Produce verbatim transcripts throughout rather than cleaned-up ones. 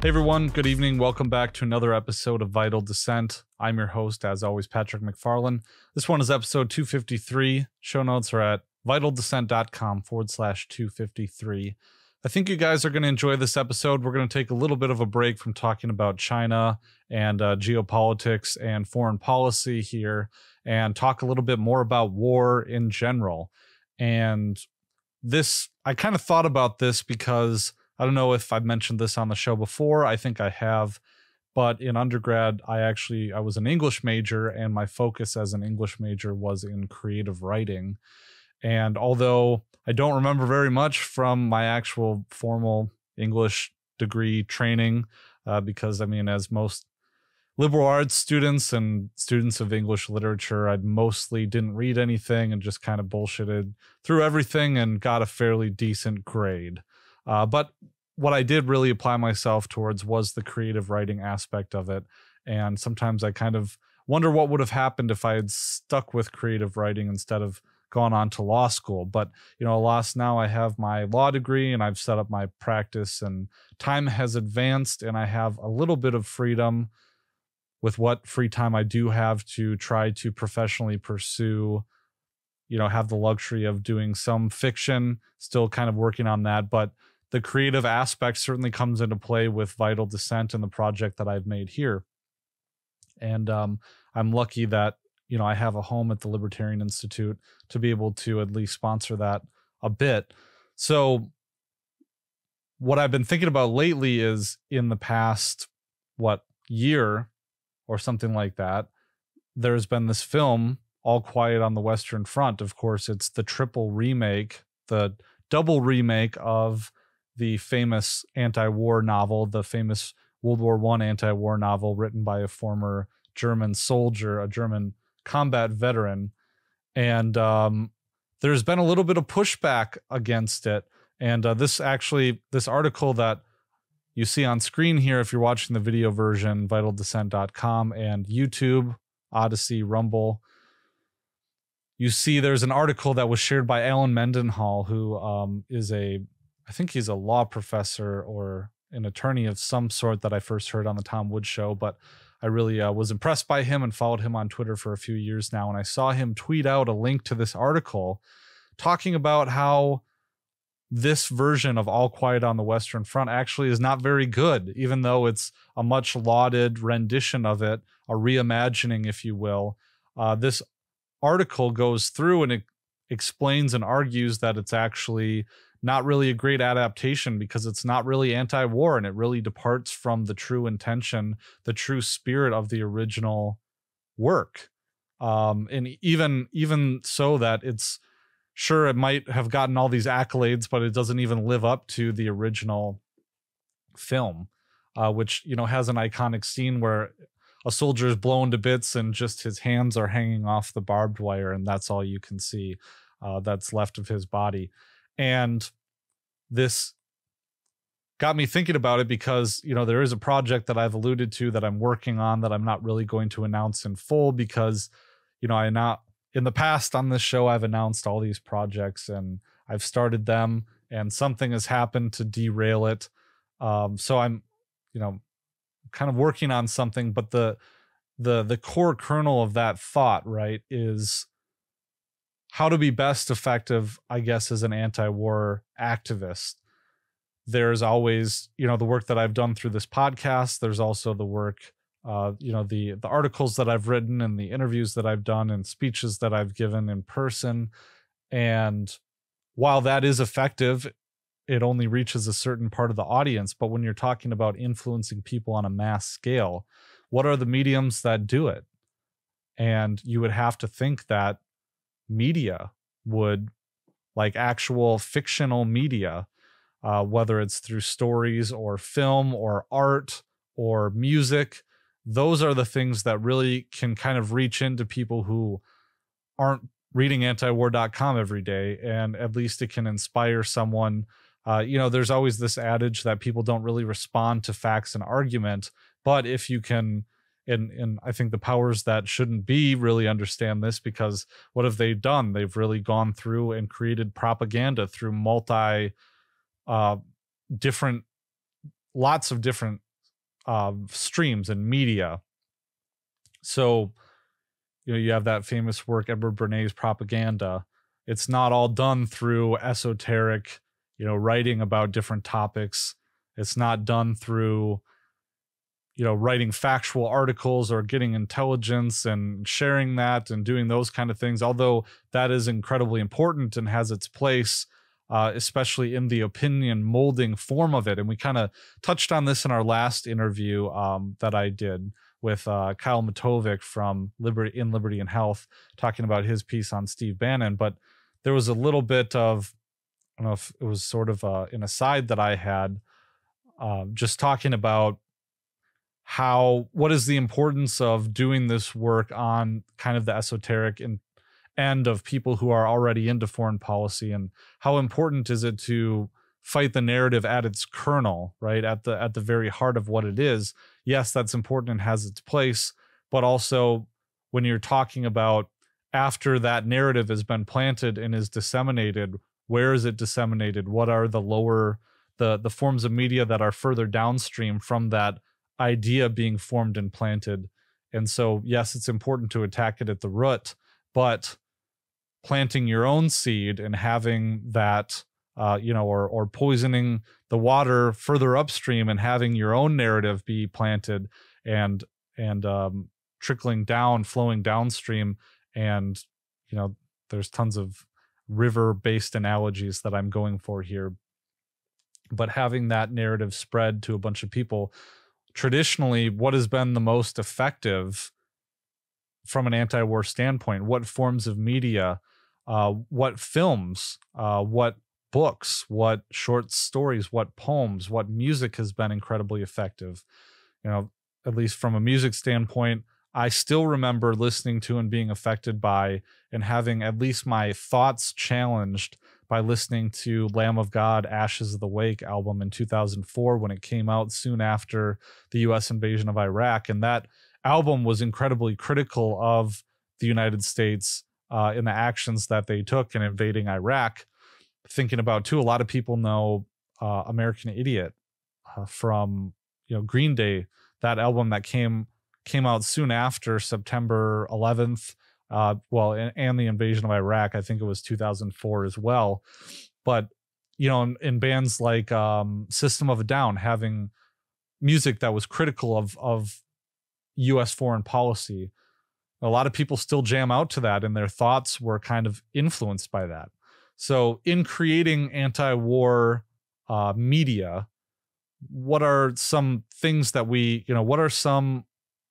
Hey everyone, good evening. Welcome back to another episode of Vital Dissent. I'm your host, as always, Patrick McFarlane. This one is episode two fifty-three. Show notes are at vitaldissent.com forward slash 253. I think you guys are going to enjoy this episode. We're going to take a little bit of a break from talking about China and uh, geopolitics and foreign policy here and talk a little bit more about war in general. And this, I kind of thought about this because I don't know if I've mentioned this on the show before. I think I have, but in undergrad, I actually, I was an English major, and my focus as an English major was in creative writing. And although I don't remember very much from my actual formal English degree training, uh, because I mean, as most liberal arts students and students of English literature, I mostly didn't read anything and just kind of bullshitted through everything and got a fairly decent grade. Uh, but what I did really apply myself towards was the creative writing aspect of it. And sometimes I kind of wonder what would have happened if I had stuck with creative writing instead of gone on to law school. But, you know, alas, now I have my law degree and I've set up my practice, and time has advanced and I have a little bit of freedom with what free time I do have to try to professionally pursue, you know, have the luxury of doing some fiction, still kind of working on that. But the creative aspect certainly comes into play with Vital Dissent and the project that I've made here. And um, I'm lucky that, you know, I have a home at the Libertarian Institute to be able to at least sponsor that a bit. So what I've been thinking about lately is, in the past, what, year or something like that, there's been this film, All Quiet on the Western Front. Of course, it's the triple remake, the double remake of the famous anti-war novel, the famous World War One anti-war novel written by a former German soldier, a German combat veteran. And um, there's been a little bit of pushback against it. And uh, this actually, this article that you see on screen here, if you're watching the video version, vital dissent dot com and YouTube, Odyssey, Rumble, you see there's an article that was shared by Alan Mendenhall, who um, is a, I think he's a law professor or an attorney of some sort that I first heard on the Tom Woods show, but I really uh, was impressed by him and followed him on Twitter for a few years now. And I saw him tweet out a link to this article talking about how this version of All Quiet on the Western Front actually is not very good, even though it's a much lauded rendition of it, a reimagining, if you will. Uh, this article goes through and it explains and argues that it's actually not really a great adaptation because it's not really anti-war, and it really departs from the true intention, the true spirit of the original work. Um, and even even so that it's, sure, it might have gotten all these accolades, but it doesn't even live up to the original film, uh, which, you know, has an iconic scene where a soldier is blown to bits and just his hands are hanging off the barbed wire, and that's all you can see uh, that's left of his body. And this got me thinking about it because, you know, there is a project that I've alluded to that I'm working on that I'm not really going to announce in full because, you know, I not in the past on this show, I've announced all these projects and I've started them and something has happened to derail it. Um, so I'm, you know, kind of working on something, but the, the, the core kernel of that thought, right, is how to be best effective, I guess, as an anti-war activist. There's always, you know, the work that I've done through this podcast. There's also the work, uh, you know, the the articles that I've written and the interviews that I've done and speeches that I've given in person. And while that is effective, it only reaches a certain part of the audience. But when you're talking about influencing people on a mass scale, what are the mediums that do it? And you would have to think that media would, like actual fictional media, uh, whether it's through stories or film or art or music, those are the things that really can kind of reach into people who aren't reading anti war dot com every day. And at least it can inspire someone. Uh, you know, there's always this adage that people don't really respond to facts and argument, but if you can, and and I think the powers that shouldn't be really understand this, because what have they done? They've really gone through and created propaganda through multi uh, different, lots of different uh, streams and media. So, you know, you have that famous work, Edward Bernays' Propaganda. It's not all done through esoteric, you know, writing about different topics. It's not done through, you know, writing factual articles or getting intelligence and sharing that and doing those kind of things, although that is incredibly important and has its place, uh, especially in the opinion molding form of it. And we kind of touched on this in our last interview um, that I did with uh, Kyle Matovic from Liberty in Liberty and Health, talking about his piece on Steve Bannon. But there was a little bit of, I don't know if it was sort of uh, an aside that I had, uh, just talking about how, what is the importance of doing this work on kind of the esoteric and end of people who are already into foreign policy, and how important is it to fight the narrative at its kernel, right? At the, at the very heart of what it is. Yes, that's important and has its place, but also when you're talking about after that narrative has been planted and is disseminated, where is it disseminated? What are the lower, the, the forms of media that are further downstream from that idea being formed and planted? And so, yes, it's important to attack it at the root, but planting your own seed and having that, uh, you know, or, or poisoning the water further upstream and having your own narrative be planted and, and, um, trickling down, flowing downstream. And, you know, there's tons of river-based analogies that I'm going for here, but having that narrative spread to a bunch of people. Traditionally, what has been the most effective from an anti-war standpoint? What forms of media, uh, what films, uh, what books, what short stories, what poems, what music has been incredibly effective? You know, at least from a music standpoint, I still remember listening to and being affected by and having at least my thoughts challenged by listening to Lamb of God, Ashes of the Wake album in two thousand four when it came out soon after the U S invasion of Iraq. And that album was incredibly critical of the United States uh, in the actions that they took in invading Iraq. Thinking about, too, a lot of people know uh, American Idiot uh, from, you know, Green Day, that album that came came out soon after September eleventh, uh, well, and, and the invasion of Iraq. I think it was two thousand four as well. But, you know, in, in bands like um, System of a Down, having music that was critical of, of U S foreign policy, a lot of people still jam out to that, and their thoughts were kind of influenced by that. So in creating anti-war uh, media, what are some things that we, you know, what are some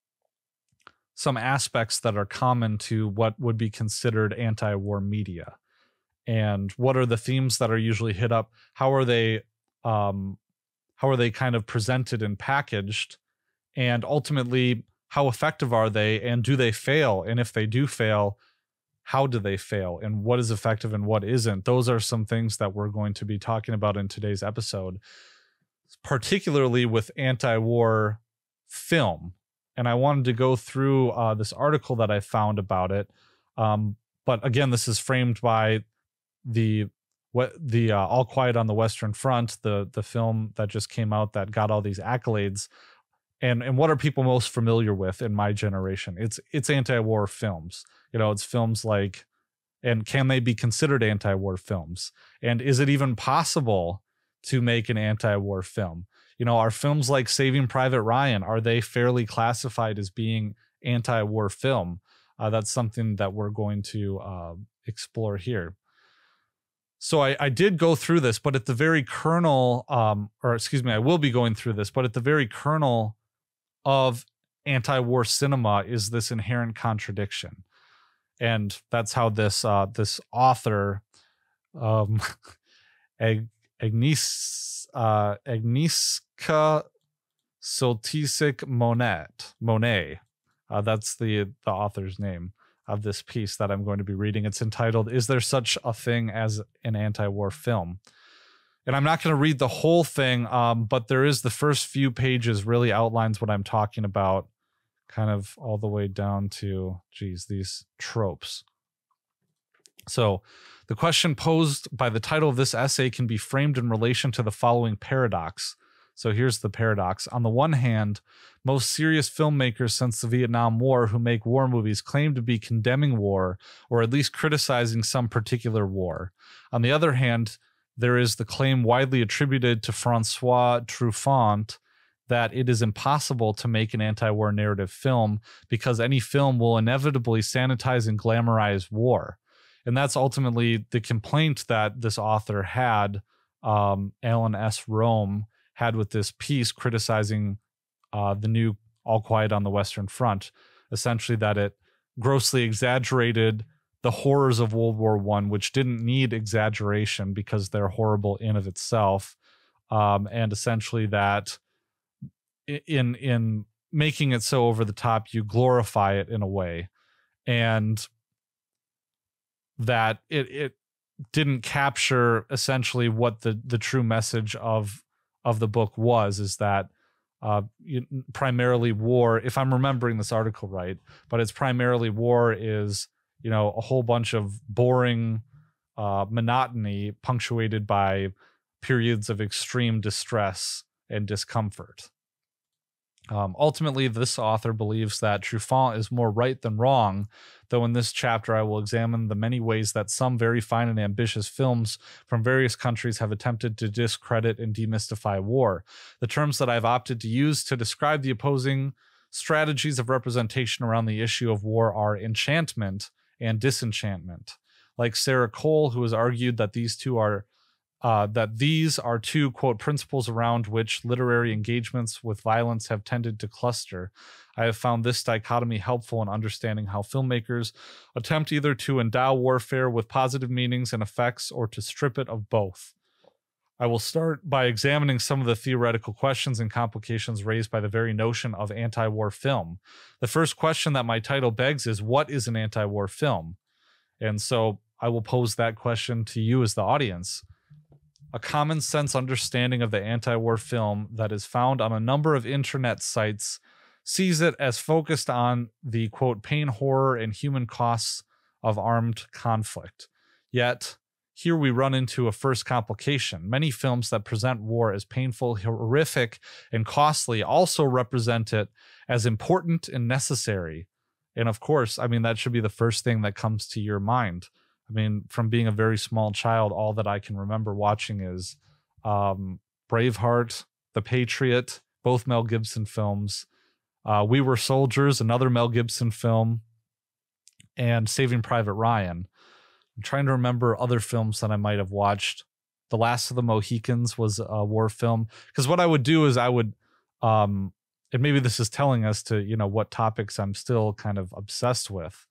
some aspects that are common to what would be considered anti-war media? And what are the themes that are usually hit up? How are they, um, how are they kind of presented and packaged? And ultimately, how effective are they? And do they fail? And if they do fail, how do they fail? And what is effective and what isn't? Those are some things that we're going to be talking about in today's episode, particularly with anti-war film. And I wanted to go through uh, this article that I found about it. Um, but again, this is framed by the what the uh, All Quiet on the Western Front, the the film that just came out that got all these accolades. And and what are people most familiar with in my generation? It's it's anti-war films. You know, it's films like, and can they be considered anti-war films? And is it even possible to make an anti-war film? You know, are films like Saving Private Ryan, are they fairly classified as being anti-war film? Uh, that's something that we're going to uh, explore here. So I, I did go through this, but at the very kernel, um, or excuse me, I will be going through this, but at the very kernel of anti-war cinema is this inherent contradiction. And that's how this uh, this author, um, Ag- Agnes, uh, Agnieszka Soltysik Monet, Monet, uh, that's the, the author's name of this piece that I'm going to be reading. It's entitled, "Is There Such a Thing as an Anti-War Film?" And I'm not going to read the whole thing, um, but there is the first few pages really outlines what I'm talking about, kind of all the way down to, geez, these tropes. So the question posed by the title of this essay can be framed in relation to the following paradox. So here's the paradox. On the one hand, most serious filmmakers since the Vietnam War who make war movies claim to be condemning war or at least criticizing some particular war. On the other hand, there is the claim widely attributed to Francois Truffaut that it is impossible to make an anti-war narrative film because any film will inevitably sanitize and glamorize war. And that's ultimately the complaint that this author had, um, Alan S. Rome, had with this piece criticizing uh, the new All Quiet on the Western Front, essentially that it grossly exaggerated the horrors of World War One, which didn't need exaggeration because they're horrible in of itself, um, and essentially that in in making it so over the top, you glorify it in a way, and that it it didn't capture essentially what the the true message of of the book was, is that uh, you, primarily war, if I'm remembering this article right, but it's primarily war is, you know, a whole bunch of boring uh, monotony punctuated by periods of extreme distress and discomfort. Um, ultimately, this author believes that Truffaut is more right than wrong, though in this chapter I will examine the many ways that some very fine and ambitious films from various countries have attempted to discredit and demystify war. The terms that I've opted to use to describe the opposing strategies of representation around the issue of war are enchantment and disenchantment. Like Sarah Cole, who has argued that these two are Uh, that these are two, quote, principles around which literary engagements with violence have tended to cluster. I have found this dichotomy helpful in understanding how filmmakers attempt either to endow warfare with positive meanings and effects or to strip it of both. I will start by examining some of the theoretical questions and complications raised by the very notion of anti-war film. The first question that my title begs is, what is an anti-war film? And so I will pose that question to you as the audience. A common sense understanding of the anti-war film that is found on a number of internet sites sees it as focused on the, quote, pain, horror, and human costs of armed conflict. Yet, here we run into a first complication. Many films that present war as painful, horrific, and costly also represent it as important and necessary. And of course, I mean, that should be the first thing that comes to your mind. I mean, from being a very small child, all that I can remember watching is um, Braveheart, The Patriot, both Mel Gibson films. Uh, We Were Soldiers, another Mel Gibson film, and Saving Private Ryan. I'm trying to remember other films that I might have watched. The Last of the Mohicans was a war film. Because what I would do is I would, um, and maybe this is telling us to, you know, what topics I'm still kind of obsessed with.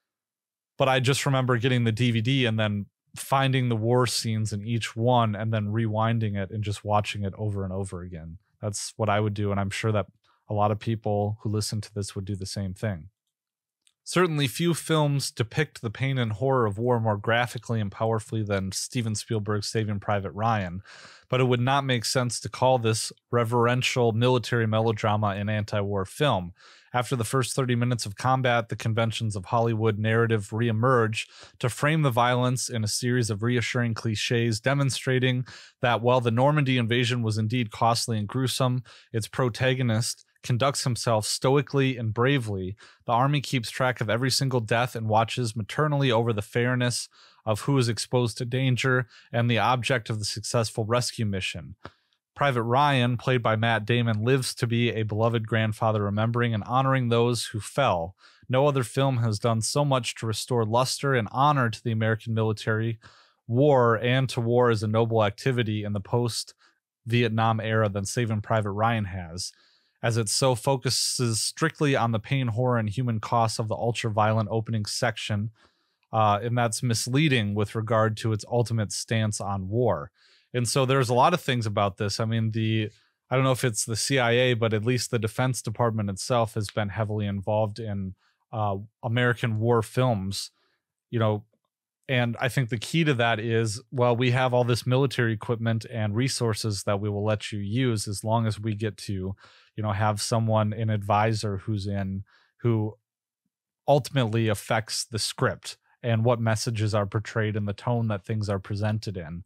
But I just remember getting the D V D and then finding the war scenes in each one and then rewinding it and just watching it over and over again. That's what I would do. And I'm sure that a lot of people who listen to this would do the same thing. Certainly few films depict the pain and horror of war more graphically and powerfully than Steven Spielberg's Saving Private Ryan, but it would not make sense to call this reverential military melodrama an anti-war film. After the first thirty minutes of combat, the conventions of Hollywood narrative reemerge to frame the violence in a series of reassuring cliches, demonstrating that while the Normandy invasion was indeed costly and gruesome, its protagonist conducts himself stoically and bravely. The army keeps track of every single death and watches maternally over the fairness of who is exposed to danger and the object of the successful rescue mission. Private Ryan, played by Matt Damon, lives to be a beloved grandfather, remembering and honoring those who fell. No other film has done so much to restore luster and honor to the American military, war, and to war as a noble activity in the post-Vietnam era than Saving Private Ryan has, as it so focuses strictly on the pain, horror, and human costs of the ultra-violent opening section, uh, and that's misleading with regard to its ultimate stance on war. And so there's a lot of things about this. I mean, the I don't know if it's the C I A, but at least the Defense Department itself has been heavily involved in uh, American war films, you know, and I think the key to that is, well, we have all this military equipment and resources that we will let you use as long as we get to, you know, have someone, an advisor who's in, who ultimately affects the script and what messages are portrayed and the tone that things are presented in.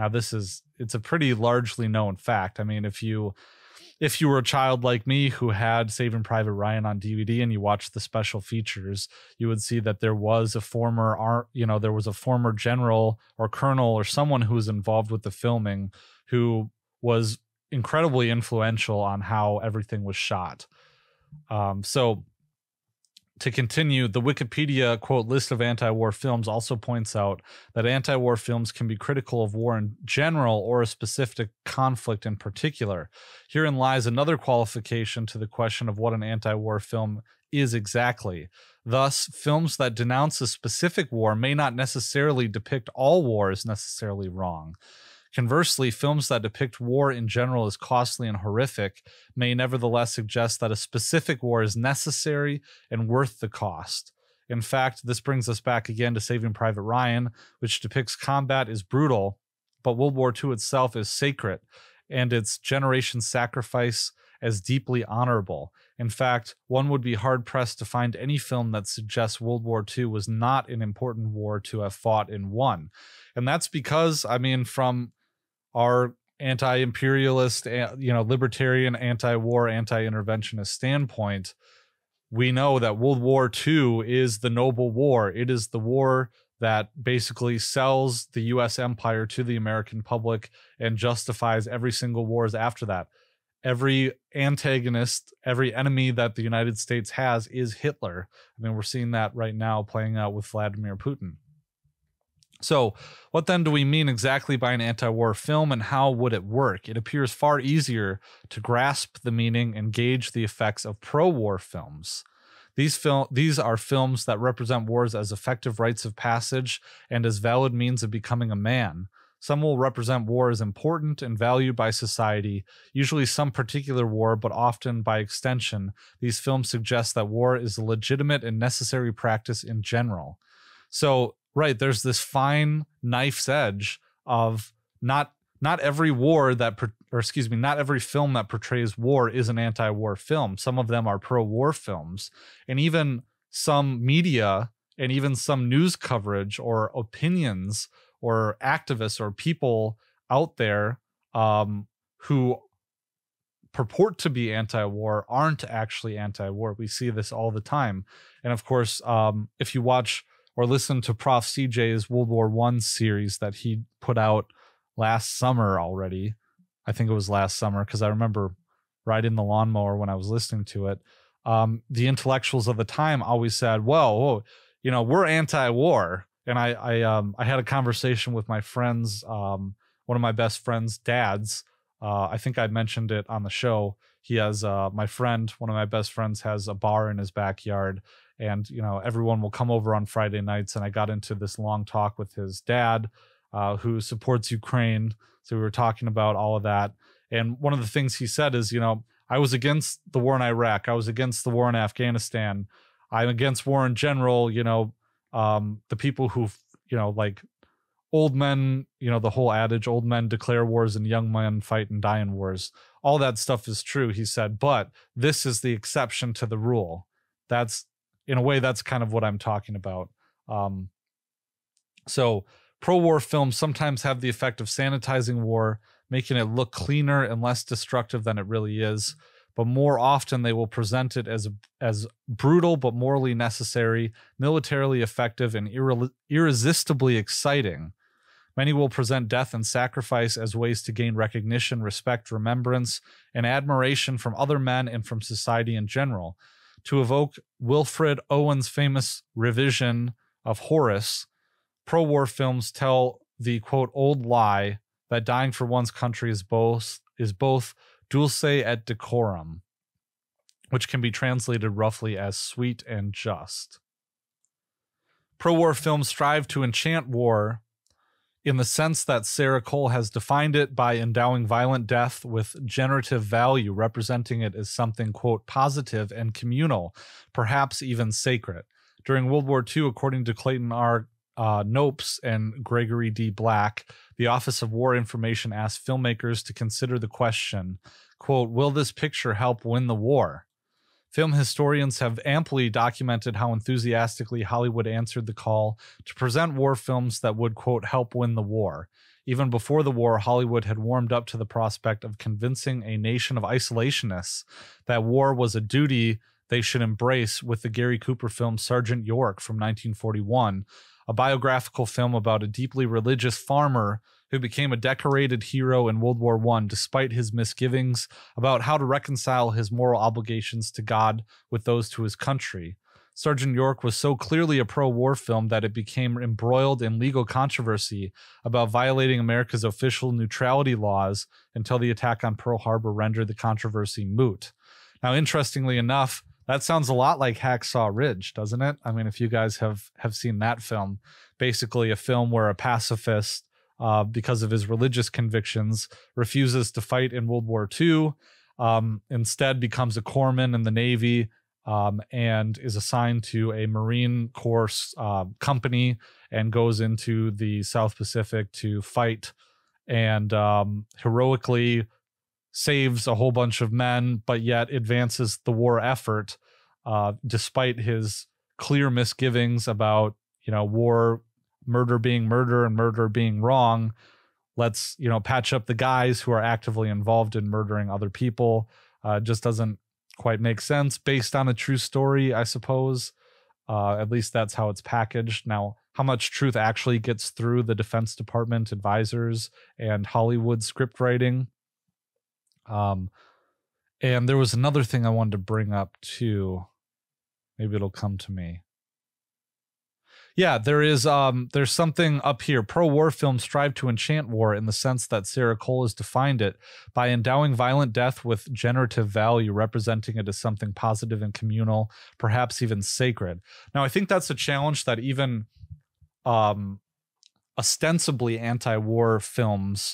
Now, this is, it's a pretty largely known fact. I mean, if you, if you were a child like me who had Saving Private Ryan on D V D and you watched the special features, you would see that there was a former, you know, there was a former general or colonel or someone who was involved with the filming who was incredibly influential on how everything was shot. Um, so to continue, the Wikipedia, quote, list of anti-war films also points out that anti-war films can be critical of war in general or a specific conflict in particular. Herein lies another qualification to the question of what an anti-war film is exactly. Thus, films that denounce a specific war may not necessarily depict all war as necessarily wrong. Conversely, films that depict war in general as costly and horrific may nevertheless suggest that a specific war is necessary and worth the cost. In fact, this brings us back again to Saving Private Ryan, which depicts combat as brutal, but World War Two itself is sacred, and its generation's sacrifice as deeply honorable. In fact, one would be hard-pressed to find any film that suggests World War Two was not an important war to have fought and won. And that's because, I mean, from our anti-imperialist, you know, libertarian, anti-war, anti-interventionist standpoint, we know that World War Two is the noble war. It is the war that basically sells the U S empire to the American public and justifies every single wars after that. Every antagonist, every enemy that the United States has is Hitler. I mean, we're seeing that right now playing out with Vladimir Putin. So what then do we mean exactly by an anti-war film, and how would it work? It appears far easier to grasp the meaning and gauge the effects of pro-war films. These, fil- these are films that represent wars as effective rites of passage and as valid means of becoming a man. Some will represent war as important and valued by society, usually some particular war, but often by extension. These films suggest that war is a legitimate and necessary practice in general. So, right, there's this fine knife's edge of not not every war that, or excuse me, not every film that portrays war is an anti-war film. Some of them are pro-war films, and even some media and even some news coverage or opinions or activists or people out there um, who purport to be anti-war aren't actually anti-war. We see this all the time. And of course, um, if you watch or listen to Prof C J's World War One series that he put out last summer already, I think it was last summer, because I remember riding the lawnmower when I was listening to it. Um, the intellectuals of the time always said, well, whoa, you know, we're anti-war. And I, I, um, I had a conversation with my friends, um, one of my best friends' dads. Uh, I think I mentioned it on the show. He has, uh, my friend, one of my best friends has a bar in his backyard, and, you know, everyone will come over on Friday nights. And I got into this long talk with his dad, uh, who supports Ukraine. So we were talking about all of that. And one of the things he said is, you know, I was against the war in Iraq. I was against the war in Afghanistan. I'm against war in general. You know, um, the people who, you know, like old men, you know, the whole adage, old men declare wars and young men fight and die in wars. All that stuff is true, he said, but this is the exception to the rule. That's, in a way, that's kind of what I'm talking about. Um, so pro-war films sometimes have the effect of sanitizing war, making it look cleaner and less destructive than it really is. But more often they will present it as as brutal but morally necessary, militarily effective, and irre- irresistibly exciting. Many will present death and sacrifice as ways to gain recognition, respect, remembrance, and admiration from other men and from society in general. To evoke Wilfred Owen's famous revision of Horace, pro-war films tell the, quote, old lie that dying for one's country is both is both dulce et decorum, which can be translated roughly as sweet and just. Pro-war films strive to enchant war in the sense that Sarah Cole has defined it by endowing violent death with generative value, representing it as something, quote, positive and communal, perhaps even sacred. During World War Two, according to Clayton R. Uh, Nopes and Gregory D. Black, the Office of War Information asked filmmakers to consider the question, quote, will this picture help win the war? Film historians have amply documented how enthusiastically Hollywood answered the call to present war films that would, quote, help win the war. Even before the war, Hollywood had warmed up to the prospect of convincing a nation of isolationists that war was a duty they should embrace with the Gary Cooper film Sergeant York from nineteen forty-one, a biographical film about a deeply religious farmer who became a decorated hero in World War One despite his misgivings about how to reconcile his moral obligations to God with those to his country. Sergeant York was so clearly a pro-war film that it became embroiled in legal controversy about violating America's official neutrality laws until the attack on Pearl Harbor rendered the controversy moot. Now, interestingly enough, that sounds a lot like Hacksaw Ridge, doesn't it? I mean, if you guys have, have seen that film, basically a film where a pacifist, uh, because of his religious convictions, refuses to fight in World War Two, um, instead becomes a corpsman in the Navy, um, and is assigned to a Marine Corps uh, company and goes into the South Pacific to fight, and um, heroically saves a whole bunch of men, but yet advances the war effort, uh, despite his clear misgivings about, you know, war, murder being murder and murder being wrong. Let's, you know, patch up the guys who are actively involved in murdering other people. Uh, just doesn't quite make sense based on a true story, I suppose. Uh, at least that's how it's packaged. Now, how much truth actually gets through the Defense Department advisors and Hollywood script writing? Um, and there was another thing I wanted to bring up too. Maybe it'll come to me. Yeah, there is um there's something up here. Pro-war films strive to enchant war in the sense that Sarah Cole has defined it by endowing violent death with generative value, representing it as something positive and communal, perhaps even sacred. Now, I think that's a challenge that even um ostensibly anti-war films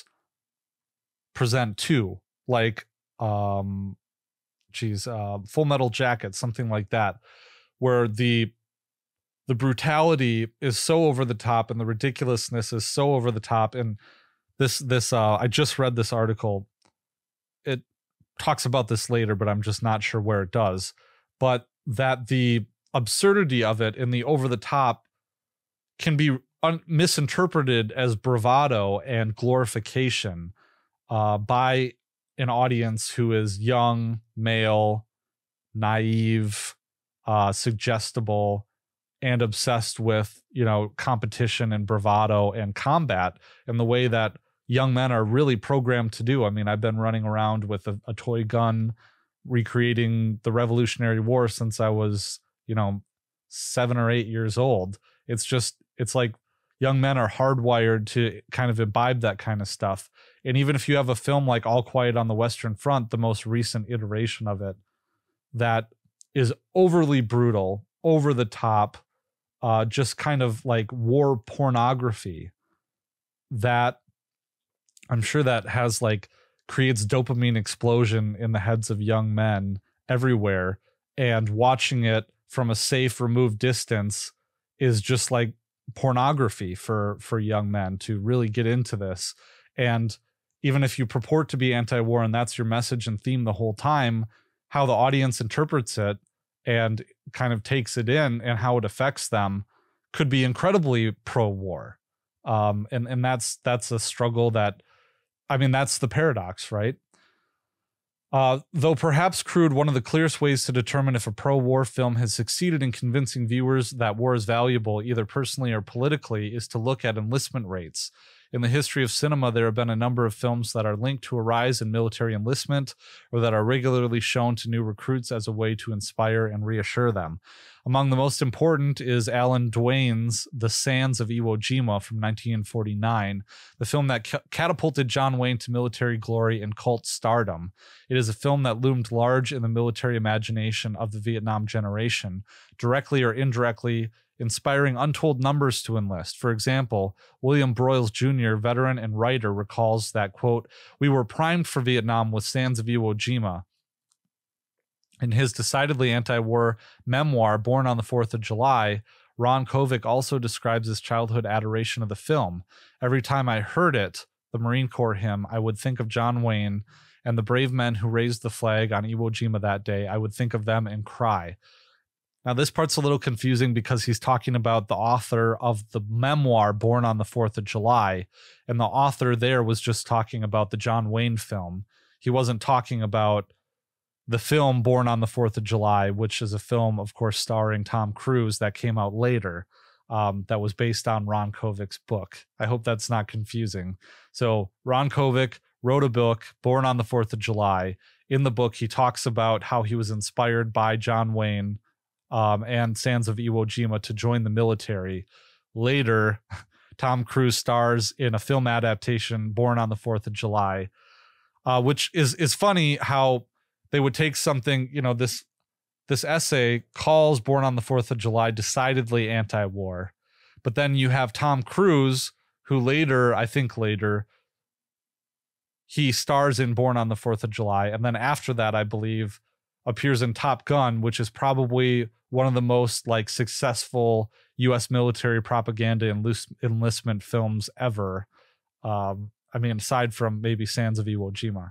present too. Like, um, geez, uh, Full Metal Jacket, something like that, where the the brutality is so over the top and the ridiculousness is so over the top. And this, this, uh, I just read this article. It talks about this later, but I'm just not sure where it does. But that the absurdity of it and the over the top can be un- misinterpreted as bravado and glorification uh, by an audience who is young, male, naive, uh, suggestible, and obsessed with, you know, competition and bravado and combat in the way that young men are really programmed to do. I mean, I've been running around with a, a toy gun, recreating the Revolutionary War since I was, you know, seven or eight years old. It's just, it's like young men are hardwired to kind of imbibe that kind of stuff. And even if you have a film like All Quiet on the Western Front, the most recent iteration of it, that is overly brutal, over the top, uh, just kind of like war pornography, that I'm sure that has like creates dopamine explosion in the heads of young men everywhere. And watching it from a safe, removed distance is just like pornography for, for young men to really get into this. And even if you purport to be anti-war and that's your message and theme the whole time, how the audience interprets it and kind of takes it in and how it affects them could be incredibly pro-war. Um, and, and that's, that's a struggle that, I mean, that's the paradox, right? Uh, though perhaps crude, one of the clearest ways to determine if a pro-war film has succeeded in convincing viewers that war is valuable, either personally or politically, is to look at enlistment rates. In the history of cinema, there have been a number of films that are linked to a rise in military enlistment or that are regularly shown to new recruits as a way to inspire and reassure them. Among the most important is Alan Duane's The Sands of Iwo Jima from nineteen forty-nine, the film that ca- catapulted John Wayne to military glory and cult stardom. It is a film that loomed large in the military imagination of the Vietnam generation, directly or indirectly inspiring untold numbers to enlist. For example, William Broyles Junior, veteran and writer, recalls that, quote, "We were primed for Vietnam with Sands of Iwo Jima." In his decidedly anti-war memoir, Born on the fourth of July, Ron Kovic also describes his childhood adoration of the film. "Every time I heard it, the Marine Corps hymn, I would think of John Wayne and the brave men who raised the flag on Iwo Jima that day. I would think of them and cry." Now, this part's a little confusing because he's talking about the author of the memoir Born on the fourth of July, and the author there was just talking about the John Wayne film. He wasn't talking about the film Born on the fourth of July, which is a film, of course, starring Tom Cruise that came out later, um, that was based on Ron Kovic's book. I hope that's not confusing. So Ron Kovic wrote a book, Born on the fourth of July. In the book, he talks about how he was inspired by John Wayne um, and Sands of Iwo Jima to join the military. Later, Tom Cruise stars in a film adaptation, Born on the fourth of July, uh, which is is funny how they would take something, you know, this this essay calls Born on the fourth of July decidedly anti-war. But then you have Tom Cruise, who later, I think later, he stars in Born on the fourth of July. And then after that, I believe, appears in Top Gun, which is probably one of the most like successful U S military propaganda and enlistment films ever. Um, I mean, aside from maybe Sands of Iwo Jima.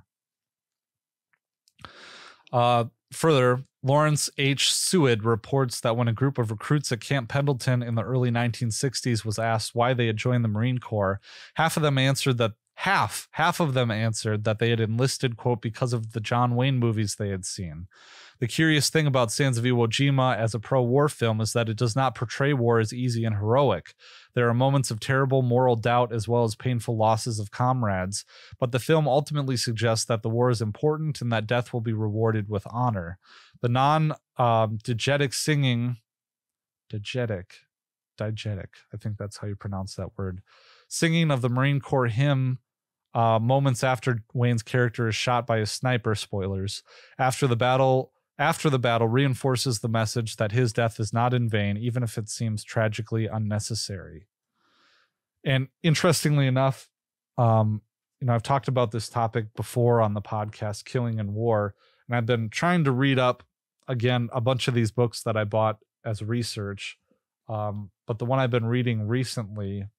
Uh, further, Lawrence H. Seward reports that when a group of recruits at Camp Pendleton in the early nineteen sixties was asked why they had joined the Marine Corps, half of them answered that half, half of them answered that they had enlisted, quote, because of the John Wayne movies they had seen. The curious thing about Sands of Iwo Jima as a pro-war film is that it does not portray war as easy and heroic. There are moments of terrible moral doubt as well as painful losses of comrades, but the film ultimately suggests that the war is important and that death will be rewarded with honor. The non-diegetic um, singing, diegetic, diegetic, I think that's how you pronounce that word, singing of the Marine Corps hymn uh, moments after Wayne's character is shot by a sniper, spoilers, after the battle... After the battle reinforces the message that his death is not in vain, even if it seems tragically unnecessary. And interestingly enough, um, you know, I've talked about this topic before on the podcast, Killing in War, and I've been trying to read up, again, a bunch of these books that I bought as research. Um, but the one I've been reading recently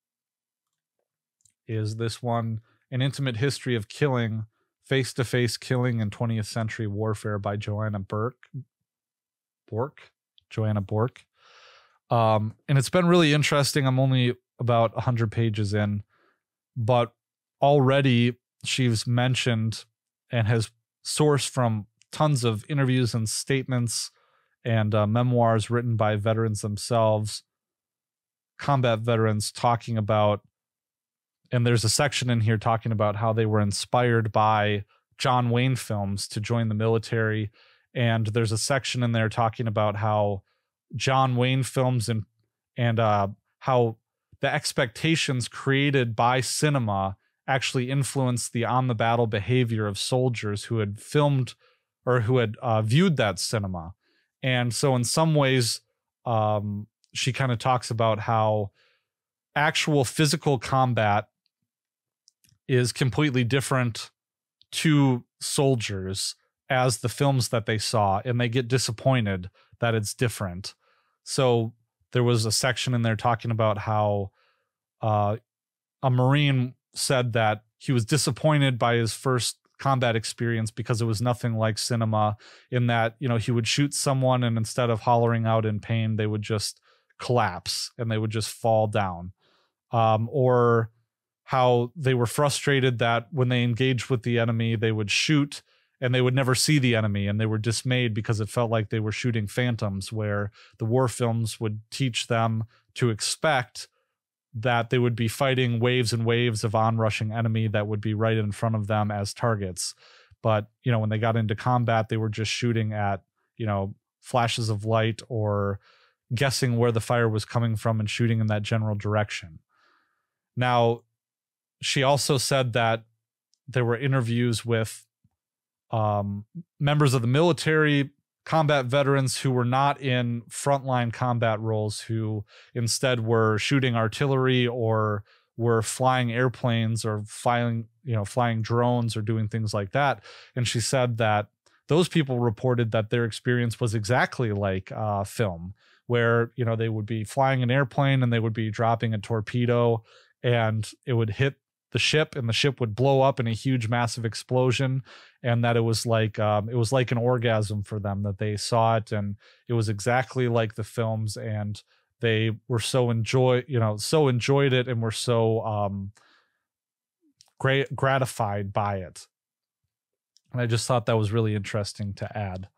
is this one, An Intimate History of Killing, Face-to-Face Killing in twentieth Century Warfare by Joanna Burke. Bork? Joanna Bork. Um, and it's been really interesting. I'm only about one hundred pages in, but already she's mentioned and has sourced from tons of interviews and statements and uh, memoirs written by veterans themselves, combat veterans, talking about, and there's a section in here talking about how they were inspired by John Wayne films to join the military. And there's a section in there talking about how John Wayne films and, and uh, how the expectations created by cinema actually influenced the on-the-battle behavior of soldiers who had filmed or who had uh, viewed that cinema. And so in some ways, um, she kind of talks about how actual physical combat is completely different to soldiers as the films that they saw, and they get disappointed that it's different. So there was a section in there talking about how uh, a Marine said that he was disappointed by his first combat experience because it was nothing like cinema, in that, you know, he would shoot someone and instead of hollering out in pain, they would just collapse and they would just fall down. Um, or how they were frustrated that when they engaged with the enemy, they would shoot and they would never see the enemy, and they were dismayed because it felt like they were shooting phantoms, where the war films would teach them to expect that they would be fighting waves and waves of onrushing enemy that would be right in front of them as targets. But, you know, when they got into combat, they were just shooting at, you know, flashes of light or guessing where the fire was coming from and shooting in that general direction. Now, she also said that there were interviews with um, members of the military, combat veterans who were not in frontline combat roles, who instead were shooting artillery or were flying airplanes or flying, you know, flying drones or doing things like that. And she said that those people reported that their experience was exactly like uh, film, where, you know, they would be flying an airplane and they would be dropping a torpedo and it would hit the ship, and the ship would blow up in a huge, massive explosion, and that it was like um, it was like an orgasm for them, that they saw it, and it was exactly like the films, and they were so enjoy, you know, so enjoyed it, and were so um, great gratified by it. And I just thought that was really interesting to add.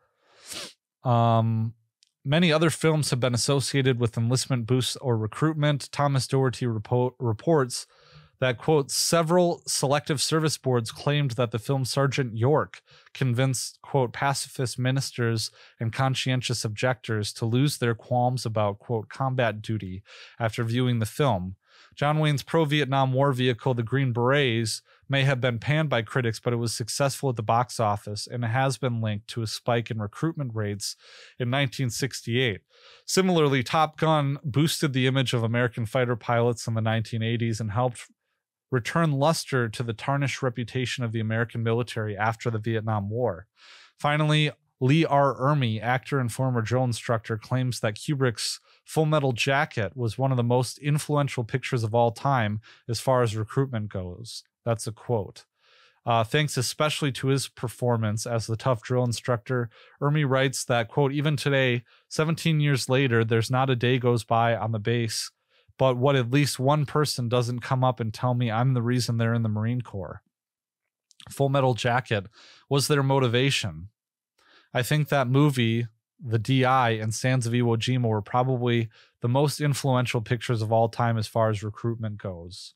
Um, many other films have been associated with enlistment boosts or recruitment. Thomas Doherty repo- reports that, quote, several selective service boards claimed that the film Sergeant York convinced, quote, pacifist ministers and conscientious objectors to lose their qualms about, quote, combat duty after viewing the film. John Wayne's pro-Vietnam War vehicle, the Green Berets, may have been panned by critics, but it was successful at the box office, and it has been linked to a spike in recruitment rates in nineteen sixty-eight. Similarly, Top Gun boosted the image of American fighter pilots in the nineteen eighties and helped return luster to the tarnished reputation of the American military after the Vietnam War. Finally, Lee R. Ermey, actor and former drill instructor, claims that Kubrick's Full Metal Jacket was one of the most influential pictures of all time as far as recruitment goes. That's a quote. Uh, thanks especially to his performance as the tough drill instructor, Ermey writes that, quote, even today, seventeen years later, there's not a day goes by on the base but what at least one person doesn't come up and tell me I'm the reason they're in the Marine Corps. Full Metal Jacket was their motivation. I think that movie, The D I and Sands of Iwo Jima, were probably the most influential pictures of all time as far as recruitment goes.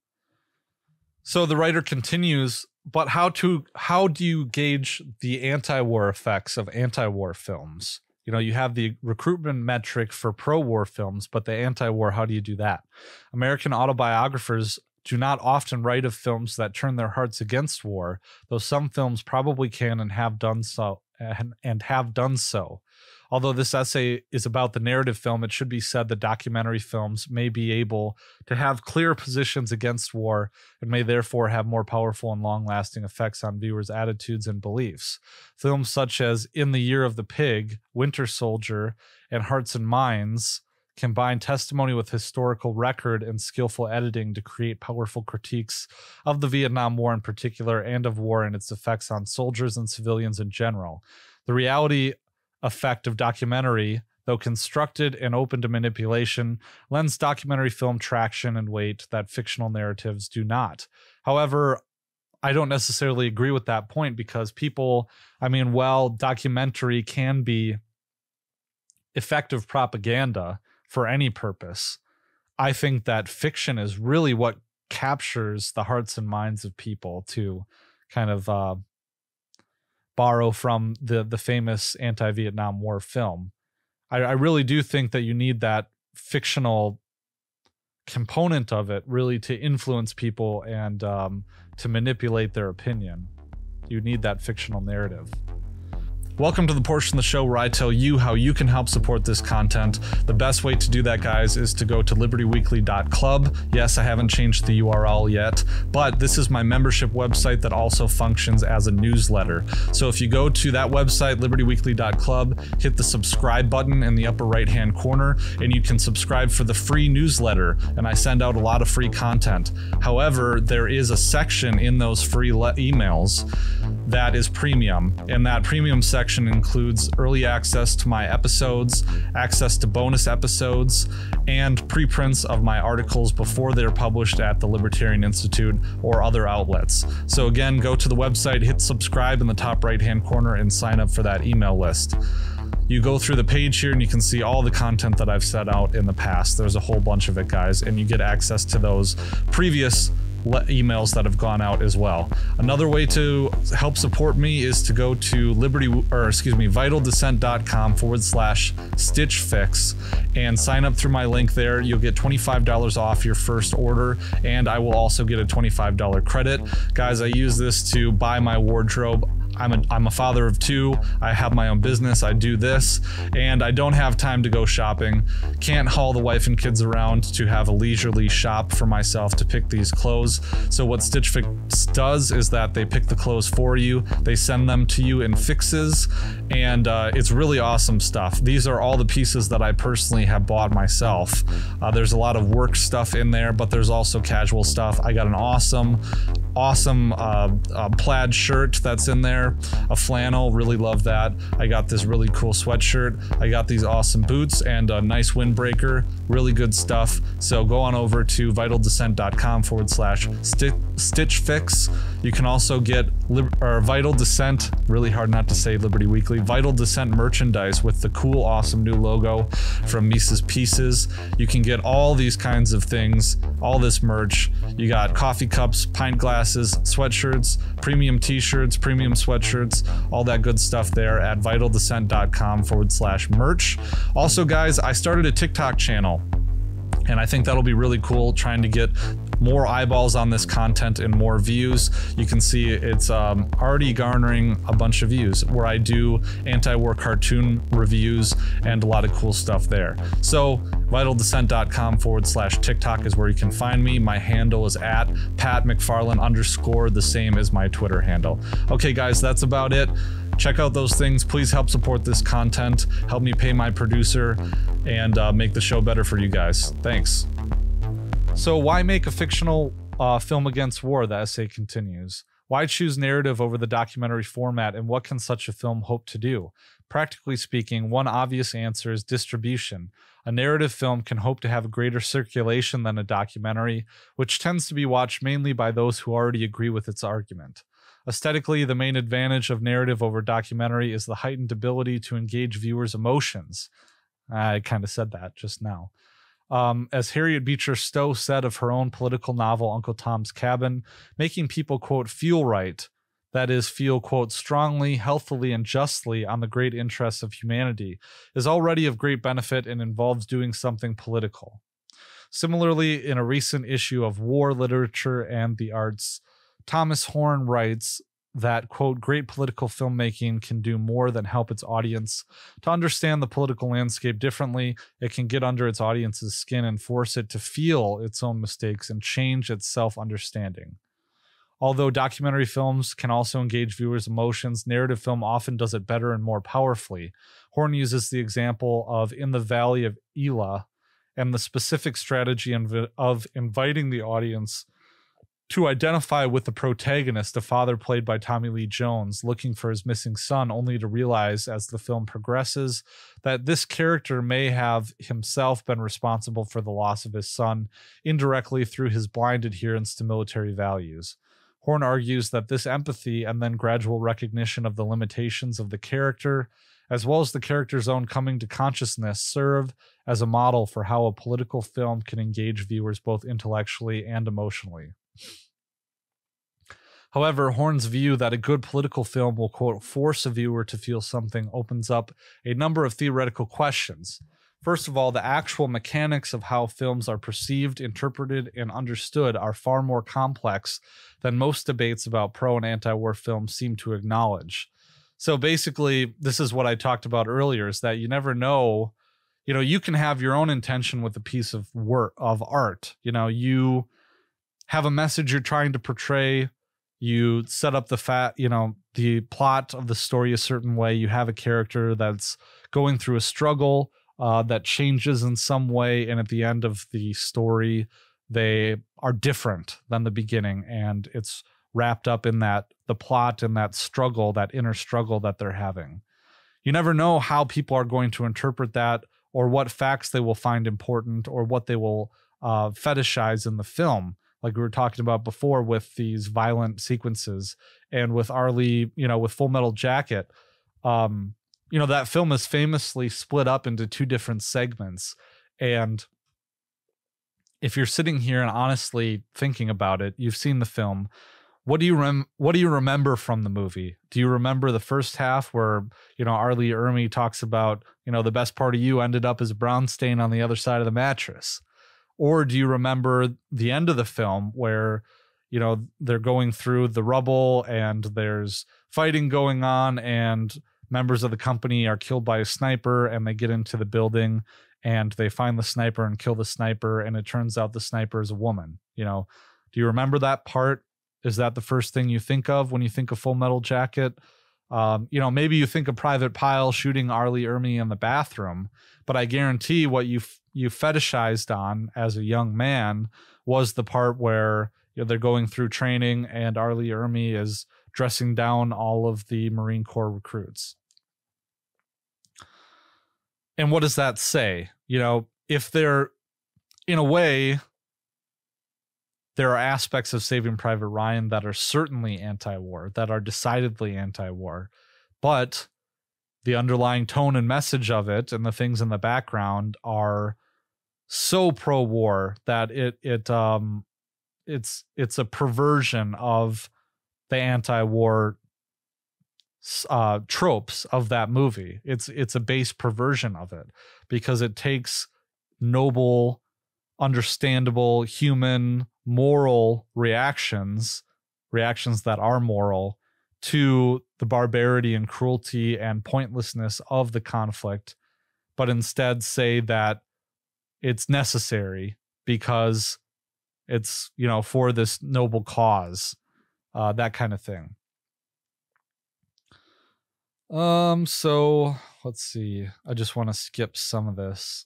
So the writer continues, but how to how do you gauge the anti-war effects of anti-war films? You know, you have the recruitment metric for pro-war films, but the anti-war, how do you do that? American autobiographers do not often write of films that turn their hearts against war, though some films probably can and have done so, and, and have done so. Although this essay is about the narrative film, it should be said that documentary films may be able to have clear positions against war and may therefore have more powerful and long-lasting effects on viewers' attitudes and beliefs. Films such as In the Year of the Pig, Winter Soldier, and Hearts and Minds combine testimony with historical record and skillful editing to create powerful critiques of the Vietnam War in particular and of war and its effects on soldiers and civilians in general. The reality effect of documentary, though constructed and open to manipulation, lends documentary film traction and weight that fictional narratives do not. However, I don't necessarily agree with that point because people, I mean, while documentary can be effective propaganda for any purpose, I think that fiction is really what captures the hearts and minds of people, to kind of uh, borrow from the the famous anti-Vietnam War film. I, I really do think that you need that fictional component of it really to influence people and um, to manipulate their opinion. You need that fictional narrative. Welcome to the portion of the show where I tell you how you can help support this content. The best way to do that, guys, is to go to liberty weekly dot club. Yes, I haven't changed the U R L yet, but this is my membership website that also functions as a newsletter. So if you go to that website, liberty weekly dot club, hit the subscribe button in the upper right-hand corner, and you can subscribe for the free newsletter, and I send out a lot of free content. However, there is a section in those free emails that is premium, and that premium section includes early access to my episodes, access to bonus episodes, and preprints of my articles before they're published at the Libertarian Institute or other outlets. So again, go to the website, hit subscribe in the top right-hand corner, and sign up for that email list. You go through the page here and you can see all the content that I've set out in the past. There's a whole bunch of it, guys, and you get access to those previous emails that have gone out as well. Another way to help support me is to go to liberty or excuse me vitaldescent.com forward slash stitch fix and sign up through my link there. You'll get twenty-five dollars off your first order, and I will also get a twenty-five dollar credit. Guys, I use this to buy my wardrobe. I'm a, I'm a father of two. I have my own business. I do this, and I don't have time to go shopping. Can't haul the wife and kids around to have a leisurely shop for myself to pick these clothes. So what Stitch Fix does is that they pick the clothes for you. They send them to you in fixes, and uh, it's really awesome stuff. These are all the pieces that I personally have bought myself. Uh, there's a lot of work stuff in there, but there's also casual stuff. I got an awesome, awesome uh, uh, plaid shirt that's in there, a flannel, really love that. I got this really cool sweatshirt. I got these awesome boots and a nice windbreaker, really good stuff. So go on over to vitaldescent.com forward slash Stitch Fix. You can also get Lib or Vital Descent, really hard not to say Liberty Weekly, Vital Descent merchandise with the cool, awesome new logo from Mises Pieces. You can get all these kinds of things, all this merch. You got coffee cups, pint glasses, sweatshirts, premium t-shirts, premium sweatshirts, all that good stuff there at vitaldescent.com forward slash merch. Also, guys, I started a TikTok channel, and I think that'll be really cool, trying to get more eyeballs on this content and more views. You can see it's um, already garnering a bunch of views, where I do anti-war cartoon reviews and a lot of cool stuff there. So vitaldescent.com forward slash TikTok is where you can find me. My handle is at Pat McFarlane underscore, the same as my Twitter handle. Okay, guys, that's about it. Check out those things. Please help support this content. Help me pay my producer and uh, make the show better for you guys. Thanks. So why make a fictional uh, film against war? The essay continues. Why choose narrative over the documentary format, and what can such a film hope to do? Practically speaking, one obvious answer is distribution. A narrative film can hope to have a greater circulation than a documentary, which tends to be watched mainly by those who already agree with its argument. Aesthetically, the main advantage of narrative over documentary is the heightened ability to engage viewers' emotions. I kind of said that just now. Um, as Harriet Beecher Stowe said of her own political novel, Uncle Tom's Cabin, making people, quote, feel right, that is, feel, quote, strongly, healthily, and justly on the great interests of humanity, is already of great benefit and involves doing something political. Similarly, in a recent issue of War Literature and the Arts, Thomas Horn writes that, quote, great political filmmaking can do more than help its audience to understand the political landscape differently. It can get under its audience's skin and force it to feel its own mistakes and change its self-understanding. Although documentary films can also engage viewers' emotions, narrative film often does it better and more powerfully. Horn uses the example of In the Valley of Elah and the specific strategy of inviting the audience to identify with the protagonist, a father played by Tommy Lee Jones, looking for his missing son, only to realize as the film progresses that this character may have himself been responsible for the loss of his son indirectly through his blind adherence to military values. Horn argues that this empathy and then gradual recognition of the limitations of the character, as well as the character's own coming to consciousness, serve as a model for how a political film can engage viewers both intellectually and emotionally. However, Horn's view that a good political film will, quote, force a viewer to feel something opens up a number of theoretical questions. First of all, the actual mechanics of how films are perceived, interpreted, and understood are far more complex than most debates about pro and anti-war films seem to acknowledge. So basically, this is what I talked about earlier, is that you never know, you know, you can have your own intention with a piece of work, of art. You know, you have a message you're trying to portray. You set up the fat, you know, the plot of the story a certain way. You have a character that's going through a struggle uh, that changes in some way, and at the end of the story, they are different than the beginning, and it's wrapped up in that the plot and that struggle, that inner struggle that they're having. You never know how people are going to interpret that, or what facts they will find important, or what they will uh, fetishize in the film. Like we were talking about before with these violent sequences, and with Arlie, you know, with Full Metal Jacket, um, you know, that film is famously split up into two different segments. And if you're sitting here and honestly thinking about it, you've seen the film. What do you rem what do you remember from the movie? Do you remember the first half where, you know, Arlie Ermy talks about, you know, the best part of you ended up as a brown stain on the other side of the mattress? Or do you remember the end of the film where, you know, they're going through the rubble and there's fighting going on and members of the company are killed by a sniper, and they get into the building and they find the sniper and kill the sniper, and it turns out the sniper is a woman. You know, do you remember that part? Is that the first thing you think of when you think of Full Metal Jacket? Um, you know, maybe you think of Private Pyle shooting Arlie Ermy in the bathroom, but I guarantee what you you fetishized on as a young man was the part where, you know, they're going through training and Arlie Ermy is dressing down all of the Marine Corps recruits. And what does that say? You know, if they're, in a way, there are aspects of Saving Private Ryan that are certainly anti-war, that are decidedly anti-war, but the underlying tone and message of it and the things in the background are so pro-war that it it um it's it's a perversion of the anti-war uh tropes of that movie. It's it's a base perversion of it because it takes noble, understandable, human, moral reactions, reactions that are moral, to the barbarity and cruelty and pointlessness of the conflict, but instead say that it's necessary because it's, you know, for this noble cause, uh, that kind of thing. Um, so let's see. I just want to skip some of this.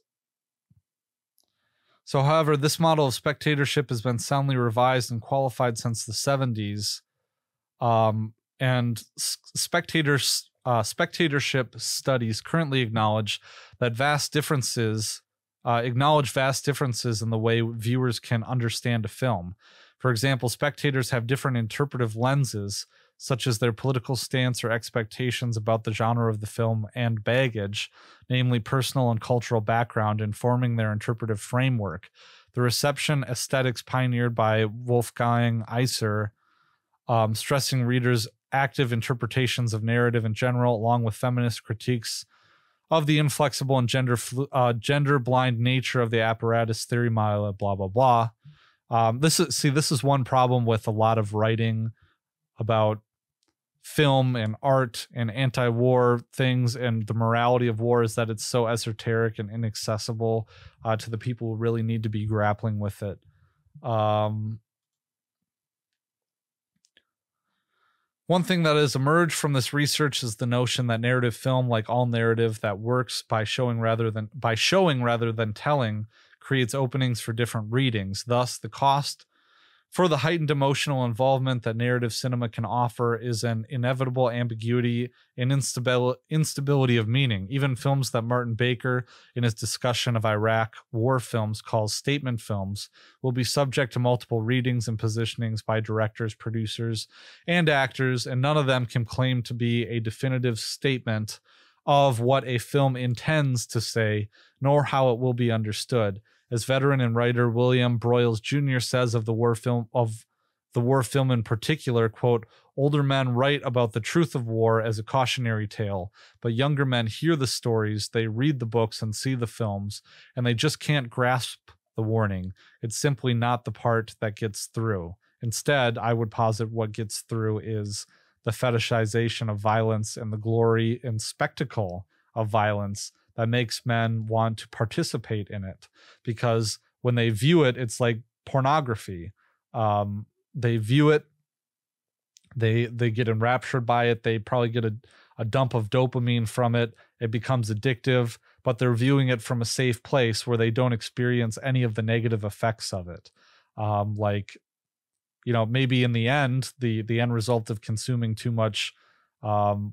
So, however, this model of spectatorship has been soundly revised and qualified since the seventies. Um, and spectators, uh, spectatorship studies currently acknowledge that vast differences, uh, acknowledge vast differences in the way viewers can understand a film. For example, spectators have different interpretive lenses, such as their political stance or expectations about the genre of the film, and baggage, namely personal and cultural background, informing their interpretive framework. The reception aesthetics pioneered by Wolfgang Iser, um, stressing readers' active interpretations of narrative in general, along with feminist critiques of the inflexible and gender flu- uh, gender blind nature of the apparatus theory model, blah blah blah. Um, this is see, this is one problem with a lot of writing about film and art and anti-war things and the morality of war, is that it's so esoteric and inaccessible uh, to the people who really need to be grappling with it. Um, one thing that has emerged from this research is the notion that narrative film, like all narrative that works by showing rather than by showing rather than telling, creates openings for different readings. Thus, the cost for the heightened emotional involvement that narrative cinema can offer is an inevitable ambiguity and instabil- instability of meaning. Even films that Martin Baker, in his discussion of Iraq war films, calls statement films, will be subject to multiple readings and positionings by directors, producers, and actors, and none of them can claim to be a definitive statement of what a film intends to say, nor how it will be understood. As veteran and writer William Broyles Junior says of the war film of the war film in particular, quote, older men write about the truth of war as a cautionary tale, but younger men hear the stories, they read the books and see the films, and they just can't grasp the warning. It's simply not the part that gets through. Instead, I would posit what gets through is the fetishization of violence and the glory and spectacle of violence that makes men want to participate in it, because when they view it, it's like pornography. Um, they view it, they they get enraptured by it. They probably get a, a dump of dopamine from it. It becomes addictive, but they're viewing it from a safe place where they don't experience any of the negative effects of it. Um, like, you know, maybe in the end, the the end result of consuming too much um,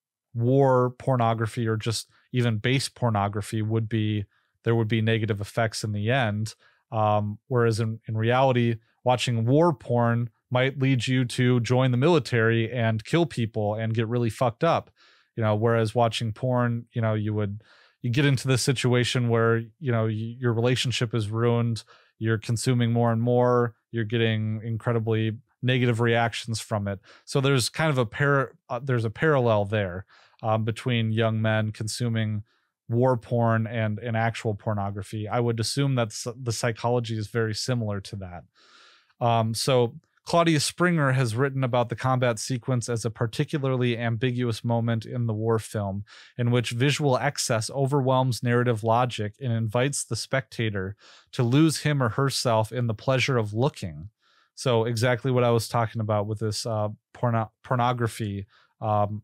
war pornography or just even base pornography would be there would be negative effects in the end. Um, whereas in, in reality, watching war porn might lead you to join the military and kill people and get really fucked up. You know, whereas watching porn, you know, you would you get into this situation where, you know, y- your relationship is ruined. You're consuming more and more. You're getting incredibly negative reactions from it. So there's kind of a par- uh, there's a parallel there um, between young men consuming war porn and, and actual pornography. I would assume that the psychology is very similar to that. Um, so Claudia Springer has written about the combat sequence as a particularly ambiguous moment in the war film, in which visual excess overwhelms narrative logic and invites the spectator to lose him or herself in the pleasure of looking. So exactly what I was talking about with this uh, porno- pornography. Um,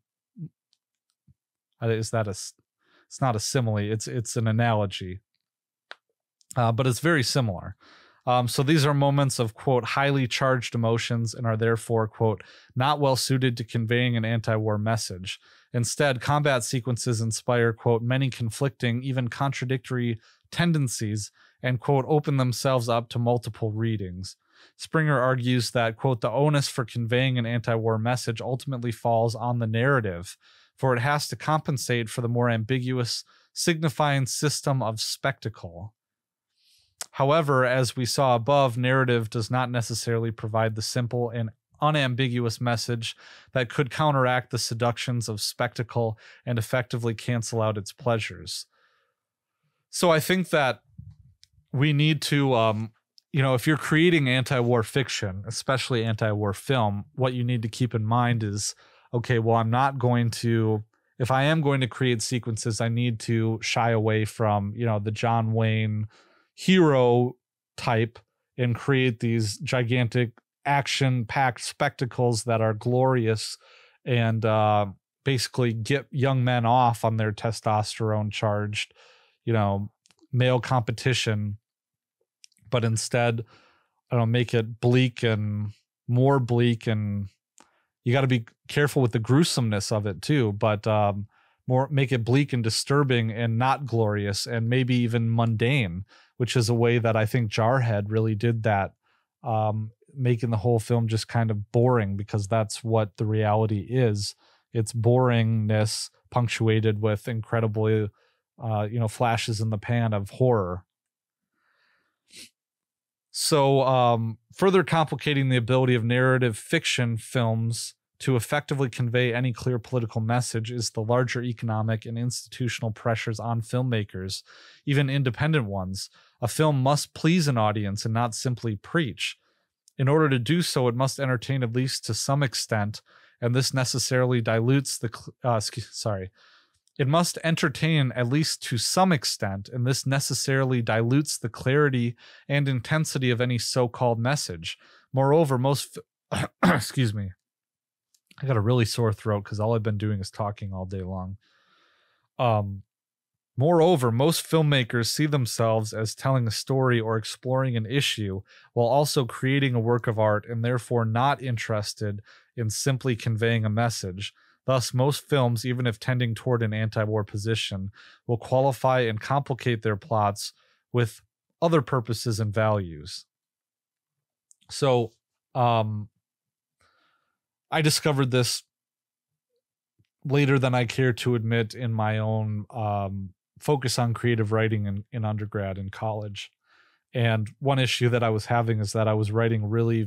is that a? It's not a simile. It's it's an analogy, uh, but it's very similar. Um, so these are moments of, quote, highly charged emotions and are therefore, quote, not well suited to conveying an anti-war message. Instead, combat sequences inspire, quote, many conflicting, even contradictory tendencies and, quote, open themselves up to multiple readings. Springer argues that, quote, the onus for conveying an anti-war message ultimately falls on the narrative, for it has to compensate for the more ambiguous signifying system of spectacle. However, as we saw above, narrative does not necessarily provide the simple and unambiguous message that could counteract the seductions of spectacle and effectively cancel out its pleasures. So I think that we need to, um, you know, if you're creating anti-war fiction, especially anti-war film, what you need to keep in mind is, okay, well, I'm not going to, if I am going to create sequences, I need to shy away from, you know, the John Wayne hero type and create these gigantic action-packed spectacles that are glorious and uh, basically get young men off on their testosterone-charged, you know, male competition, but instead, I don't know, make it bleak and more bleak, and you got to be careful with the gruesomeness of it too, but um, more make it bleak and disturbing and not glorious and maybe even mundane, which is a way that I think Jarhead really did that, um, making the whole film just kind of boring, because that's what the reality is. It's boringness punctuated with incredibly, uh, you know, flashes in the pan of horror. So um, further complicating the ability of narrative fiction films to effectively convey any clear political message is the larger economic and institutional pressures on filmmakers, even independent ones. A film must please an audience and not simply preach. In order to do so, it must entertain at least to some extent, and this necessarily dilutes the, uh, excuse, sorry, it must entertain at least to some extent, and this necessarily dilutes the clarity and intensity of any so-called message. Moreover, most, excuse me, I got a really sore throat because all I've been doing is talking all day long. Um, moreover, most filmmakers see themselves as telling a story or exploring an issue while also creating a work of art, and therefore not interested in simply conveying a message. Thus, most films, even if tending toward an anti-war position, will qualify and complicate their plots with other purposes and values. So, um, I discovered this later than I care to admit in my own um, focus on creative writing in, in undergrad and college. And one issue that I was having is that I was writing really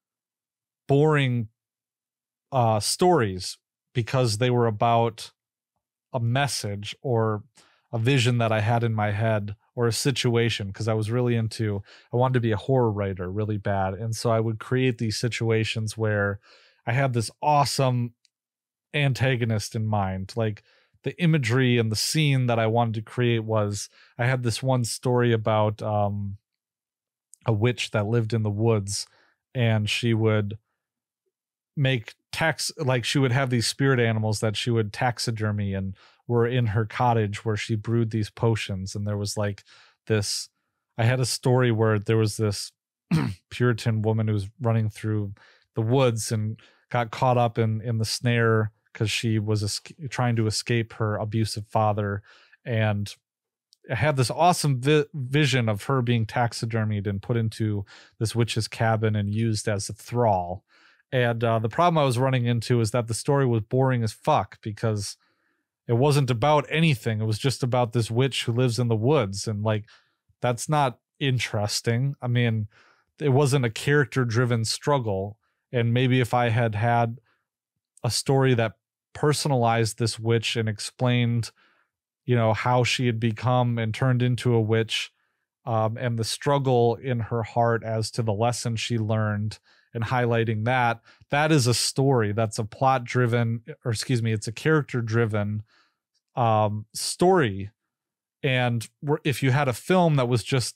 boring uh, stories because they were about a message or a vision that I had in my head or a situation, because I was really into, I wanted to be a horror writer really bad. And so I would create these situations where I had this awesome antagonist in mind. Like the imagery and the scene that I wanted to create was, I had this one story about um, a witch that lived in the woods, and she would make tax, like she would have these spirit animals that she would taxidermy and were in her cottage where she brewed these potions. And there was like this, I had a story where there was this Puritan woman who was running through the woods and got caught up in, in the snare because she was es- trying to escape her abusive father. And I had this awesome vi- vision of her being taxidermied and put into this witch's cabin and used as a thrall. And uh, the problem I was running into is that the story was boring as fuck because it wasn't about anything. It was just about this witch who lives in the woods. And like, that's not interesting. I mean, it wasn't a character driven struggle. And maybe if I had had a story that personalized this witch and explained, you know, how she had become and turned into a witch, um, and the struggle in her heart as to the lesson she learned, and highlighting that. That is a story. That's a plot driven, or excuse me, it's a character driven um, story. And if you had a film that was just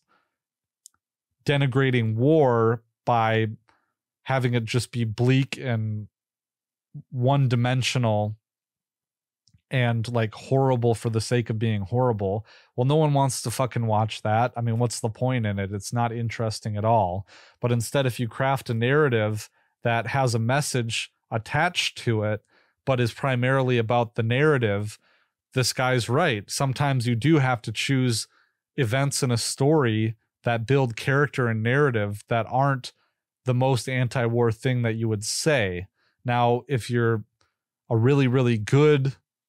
denigrating war by having it just be bleak and one dimensional and like horrible for the sake of being horrible, well, no one wants to fucking watch that. I mean, what's the point in it? It's not interesting at all. But instead, if you craft a narrative that has a message attached to it, but is primarily about the narrative, this guy's right. Sometimes you do have to choose events in a story that build character and narrative that aren't the most anti-war thing that you would say. Now, if you're a really, really good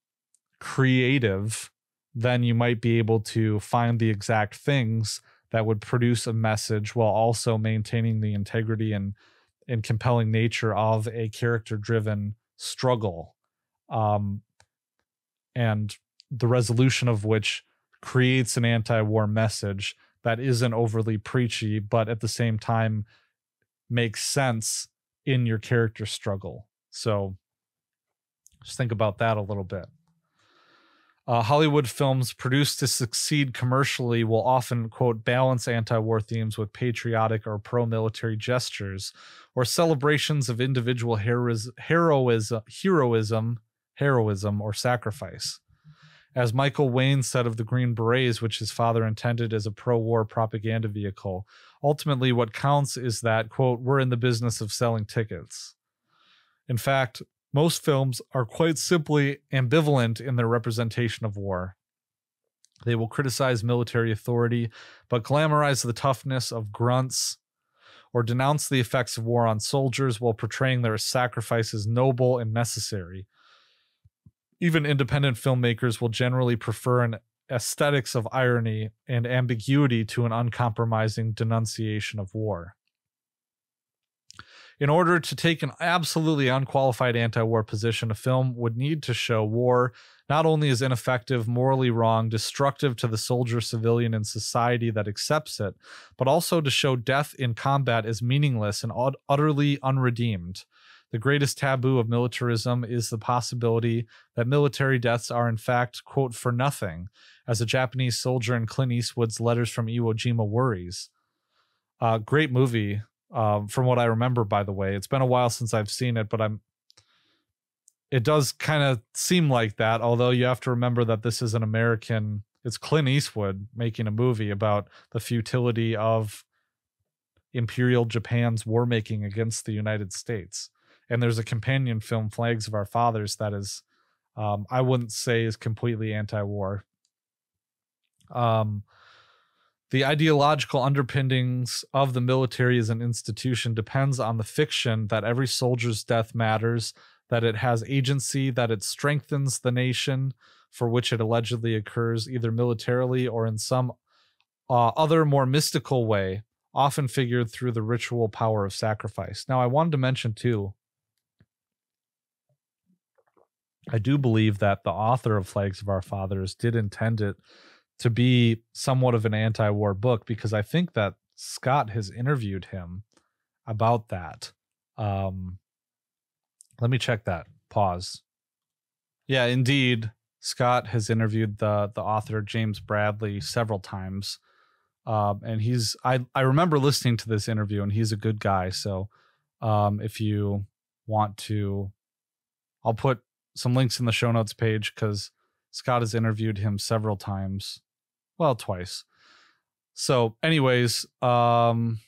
creative, then you might be able to find the exact things that would produce a message while also maintaining the integrity and, and compelling nature of a character-driven struggle. Um, and the resolution of which creates an anti-war message that isn't overly preachy, but at the same time makes sense in your character struggle. So just think about that a little bit. Uh, Hollywood films produced to succeed commercially will often, quote, balance anti-war themes with patriotic or pro-military gestures or celebrations of individual heroism, heroism, heroism, heroism or sacrifice. As Michael Wayne said of the Green Berets, which his father intended as a pro-war propaganda vehicle, ultimately what counts is that, quote, we're in the business of selling tickets. In fact, most films are quite simply ambivalent in their representation of war. They will criticize military authority, but glamorize the toughness of grunts, or denounce the effects of war on soldiers while portraying their sacrifice as noble and necessary. Even independent filmmakers will generally prefer an aesthetics of irony and ambiguity to an uncompromising denunciation of war. In order to take an absolutely unqualified anti-war position, a film would need to show war not only as ineffective, morally wrong, destructive to the soldier, civilian, and society that accepts it, but also to show death in combat as meaningless and utterly unredeemed. The greatest taboo of militarism is the possibility that military deaths are in fact, quote, for nothing, as a Japanese soldier in Clint Eastwood's Letters from Iwo Jima worries. Uh, great movie. Um, from what I remember, by the way, it's been a while since I've seen it, but I'm, it does kind of seem like that. Although you have to remember that this is an American, it's Clint Eastwood making a movie about the futility of Imperial Japan's war making against the United States. And there's a companion film, Flags of Our Fathers, that is, um, I wouldn't say is completely anti-war. Um, The ideological underpinnings of the military as an institution depends on the fiction that every soldier's death matters, that it has agency, that it strengthens the nation for which it allegedly occurs, either militarily or in some uh, other more mystical way, often figured through the ritual power of sacrifice. Now, I wanted to mention, too, I do believe that the author of Flags of Our Fathers did intend it to be somewhat of an anti-war book, because I think that Scott has interviewed him about that. Um, let me check that. Pause. Yeah, indeed. Scott has interviewed the the author James Bradley several times. Um, and he's, I, I remember listening to this interview, and he's a good guy. So um, if you want to, I'll put some links in the show notes page, because Scott has interviewed him several times. Well, twice. So anyways, um,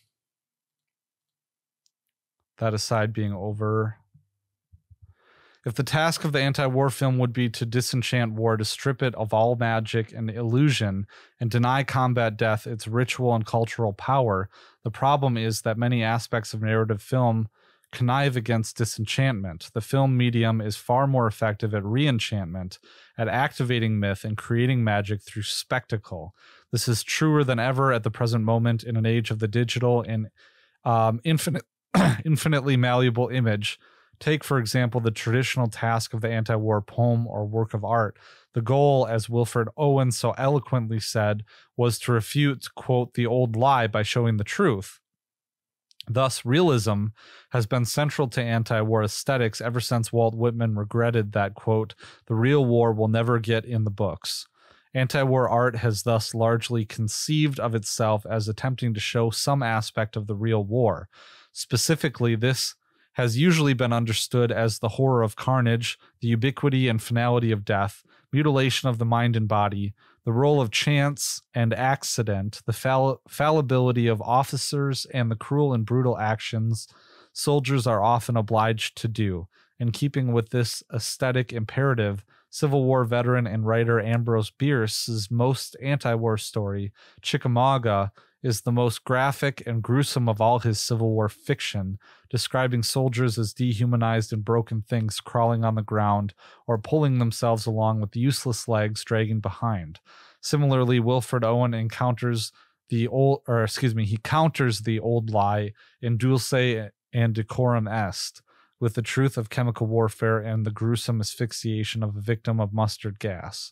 that aside being over, if the task of the anti-war film would be to disenchant war, to strip it of all magic and illusion, and deny combat death its ritual and cultural power, the problem is that many aspects of narrative film connive against disenchantment. The film medium is far more effective at reenchantment, at activating myth and creating magic through spectacle. This is truer than ever at the present moment in an age of the digital and um, infinite, infinitely malleable image. Take, for example, the traditional task of the anti-war poem or work of art. The goal, as Wilfred Owen so eloquently said, was to refute, quote, the old lie by showing the truth. Thus, realism has been central to anti-war aesthetics ever since Walt Whitman regretted that, quote, the real war will never get in the books. Anti-war art has thus largely conceived of itself as attempting to show some aspect of the real war. Specifically, this has usually been understood as the horror of carnage, the ubiquity and finality of death, mutilation of the mind and body, the role of chance and accident, the fall- fallibility of officers, and the cruel and brutal actions soldiers are often obliged to do. In keeping with this aesthetic imperative, Civil War veteran and writer Ambrose Bierce's most anti-war story, Chickamauga, is the most graphic and gruesome of all his Civil War fiction, describing soldiers as dehumanized and broken things crawling on the ground or pulling themselves along with useless legs dragging behind. Similarly, Wilfred Owen encounters the old, or excuse me, he counters the old lie in Dulce and Decorum Est with the truth of chemical warfare and the gruesome asphyxiation of a victim of mustard gas.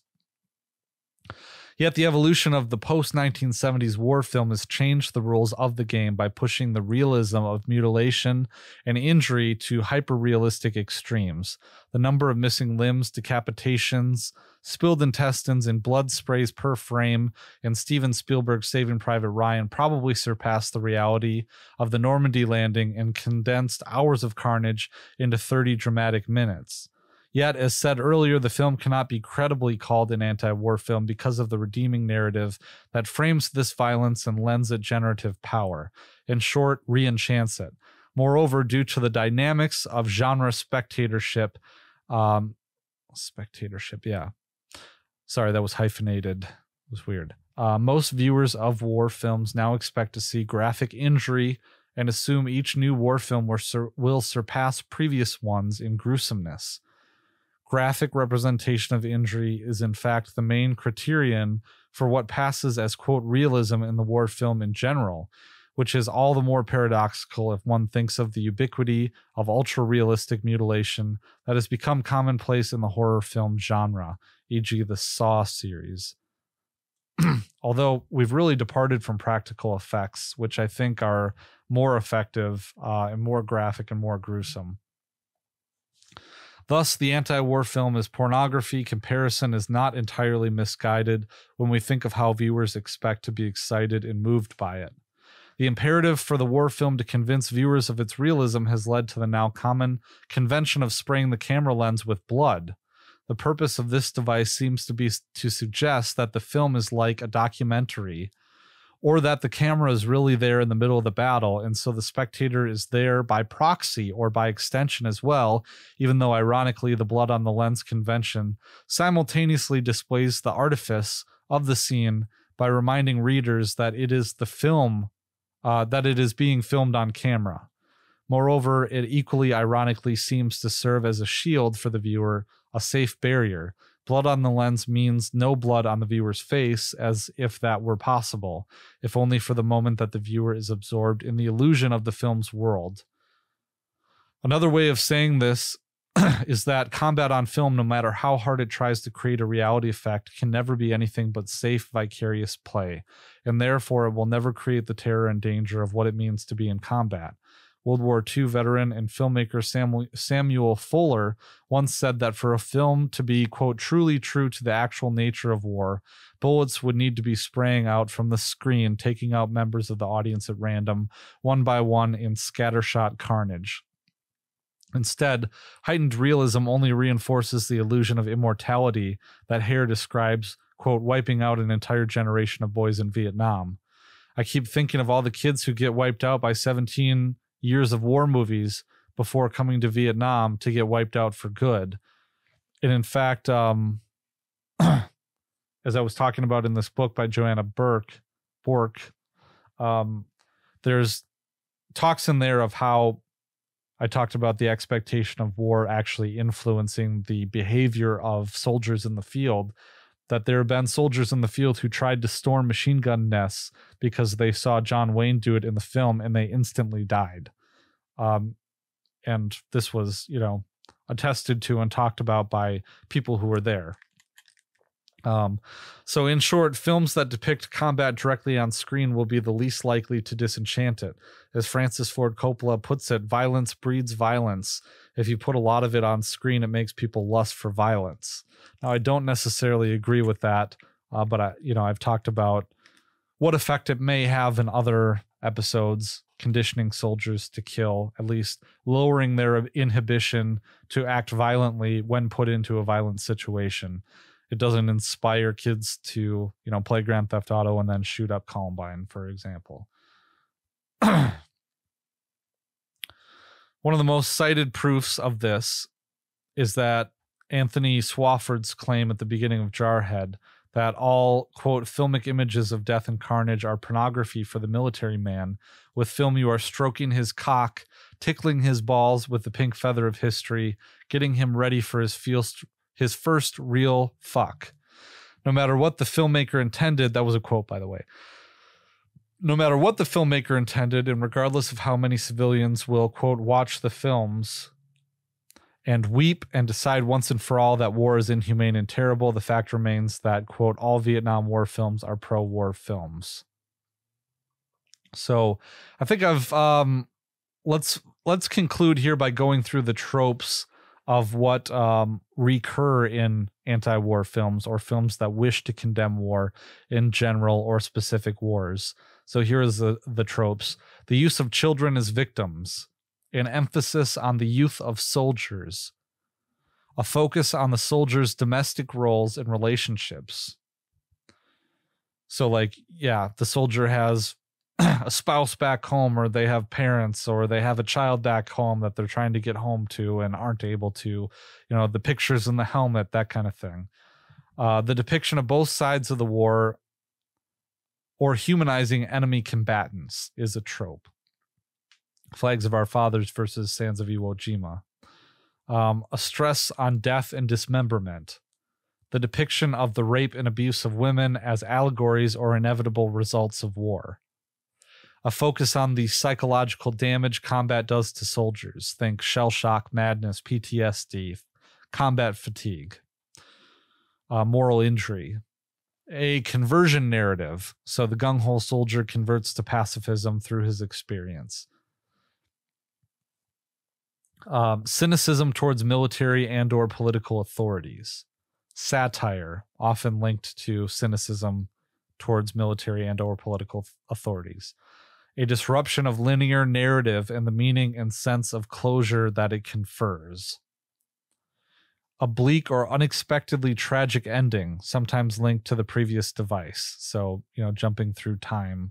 Yet the evolution of the post nineteen seventies war film has changed the rules of the game by pushing the realism of mutilation and injury to hyper-realistic extremes. The number of missing limbs, decapitations, spilled intestines, and blood sprays per frame in Steven Spielberg's Saving Private Ryan probably surpassed the reality of the Normandy landing and condensed hours of carnage into thirty dramatic minutes. Yet, as said earlier, the film cannot be credibly called an anti-war film because of the redeeming narrative that frames this violence and lends it generative power. In short, re-enchants it. Moreover, due to the dynamics of genre spectatorship, um, spectatorship, yeah. Sorry, that was hyphenated. It was weird. Uh, most viewers of war films now expect to see graphic injury and assume each new war film will, sur- will surpass previous ones in gruesomeness. Graphic representation of injury is in fact the main criterion for what passes as, quote, realism in the war film in general, which is all the more paradoxical if one thinks of the ubiquity of ultra-realistic mutilation that has become commonplace in the horror film genre, for example the Saw series. Although we've really departed from practical effects, which I think are more effective uh, and more graphic and more gruesome. Thus, the anti-war film is pornography. Comparison is not entirely misguided when we think of how viewers expect to be excited and moved by it. The imperative for the war film to convince viewers of its realism has led to the now common convention of spraying the camera lens with blood. The purpose of this device seems to be to suggest that the film is like a documentary, or that the camera is really there in the middle of the battle, and so the spectator is there by proxy or by extension as well, even though ironically the blood on the lens convention simultaneously displays the artifice of the scene by reminding readers that it is the film, uh, that it is being filmed on camera. Moreover, it equally ironically seems to serve as a shield for the viewer, a safe barrier. Blood on the lens means no blood on the viewer's face, as if that were possible, if only for the moment that the viewer is absorbed in the illusion of the film's world. Another way of saying this is that combat on film, no matter how hard it tries to create a reality effect, can never be anything but safe, vicarious play, and therefore it will never create the terror and danger of what it means to be in combat. World War Two veteran and filmmaker Samuel, Samuel Fuller once said that for a film to be, quote, truly true to the actual nature of war, bullets would need to be spraying out from the screen, taking out members of the audience at random, one by one in scattershot carnage. Instead, heightened realism only reinforces the illusion of immortality that Hare describes, quote, wiping out an entire generation of boys in Vietnam. I keep thinking of all the kids who get wiped out by seventeen years of war movies before coming to Vietnam to get wiped out for good. And in fact, um, as I was talking about in this book by Joanna Burke, Bork, um, there's talks in there of how I talked about the expectation of war actually influencing the behavior of soldiers in the field, that there have been soldiers in the field who tried to storm machine gun nests because they saw John Wayne do it in the film and they instantly died. Um, and this was, you know, attested to and talked about by people who were there. Um, so in short, films that depict combat directly on screen will be the least likely to disenchant it. As Francis Ford Coppola puts it, violence breeds violence. If you put a lot of it on screen, it makes people lust for violence. Now, I don't necessarily agree with that, uh, but I, you know, I've talked about what effect it may have in other episodes, conditioning soldiers to kill, at least lowering their inhibition to act violently when put into a violent situation. It doesn't inspire kids to, you know, play Grand Theft Auto and then shoot up Columbine, for example. One of the most cited proofs of this is that Anthony Swofford's claim at the beginning of Jarhead that all, quote, filmic images of death and carnage are pornography for the military man. With film, you are stroking his cock, tickling his balls with the pink feather of history, getting him ready for his field. His first real fuck. No matter what the filmmaker intended, that was a quote, by the way. No matter what the filmmaker intended, and regardless of how many civilians will, quote, watch the films and weep and decide once and for all that war is inhumane and terrible, the fact remains that, quote, all Vietnam War films are pro-war films. So I think I've, um, let's, let's conclude here by going through the tropes of what um, recur in anti-war films or films that wish to condemn war in general or specific wars. So here is the, the tropes. The use of children as victims, an emphasis on the youth of soldiers, a focus on the soldiers' domestic roles and relationships. So like, yeah, the soldier has a spouse back home, or they have parents, or they have a child back home that they're trying to get home to and aren't able to, you know, the pictures in the helmet, that kind of thing. Uh, the depiction of both sides of the war or humanizing enemy combatants is a trope. Flags of Our Fathers versus Sands of Iwo Jima. Um, a stress on death and dismemberment. The depiction of the rape and abuse of women as allegories or inevitable results of war. A focus on the psychological damage combat does to soldiers. Think shell shock, madness, P T S D, combat fatigue, uh, moral injury. A conversion narrative. So the gung-ho soldier converts to pacifism through his experience. Um, cynicism towards military and or political authorities. Satire, often linked to cynicism towards military and or political authorities. A disruption of linear narrative and the meaning and sense of closure that it confers. A bleak or unexpectedly tragic ending, sometimes linked to the previous device. So, you know, jumping through time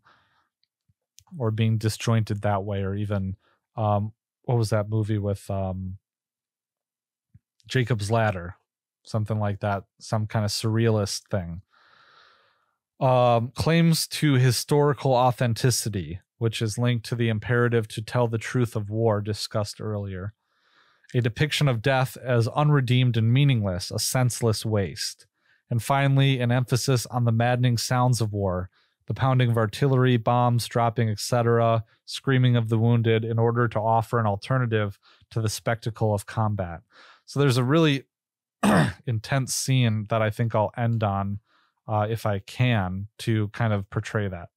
or being disjointed that way, or even, um, what was that movie with um, Jacob's Ladder? Something like that, some kind of surrealist thing. Um, claims to historical authenticity, which is linked to the imperative to tell the truth of war discussed earlier. A depiction of death as unredeemed and meaningless, a senseless waste. And finally, an emphasis on the maddening sounds of war, the pounding of artillery, bombs dropping, et cetera, screaming of the wounded, in order to offer an alternative to the spectacle of combat. So there's a really intense scene that I think I'll end on, uh, if I can, to kind of portray that.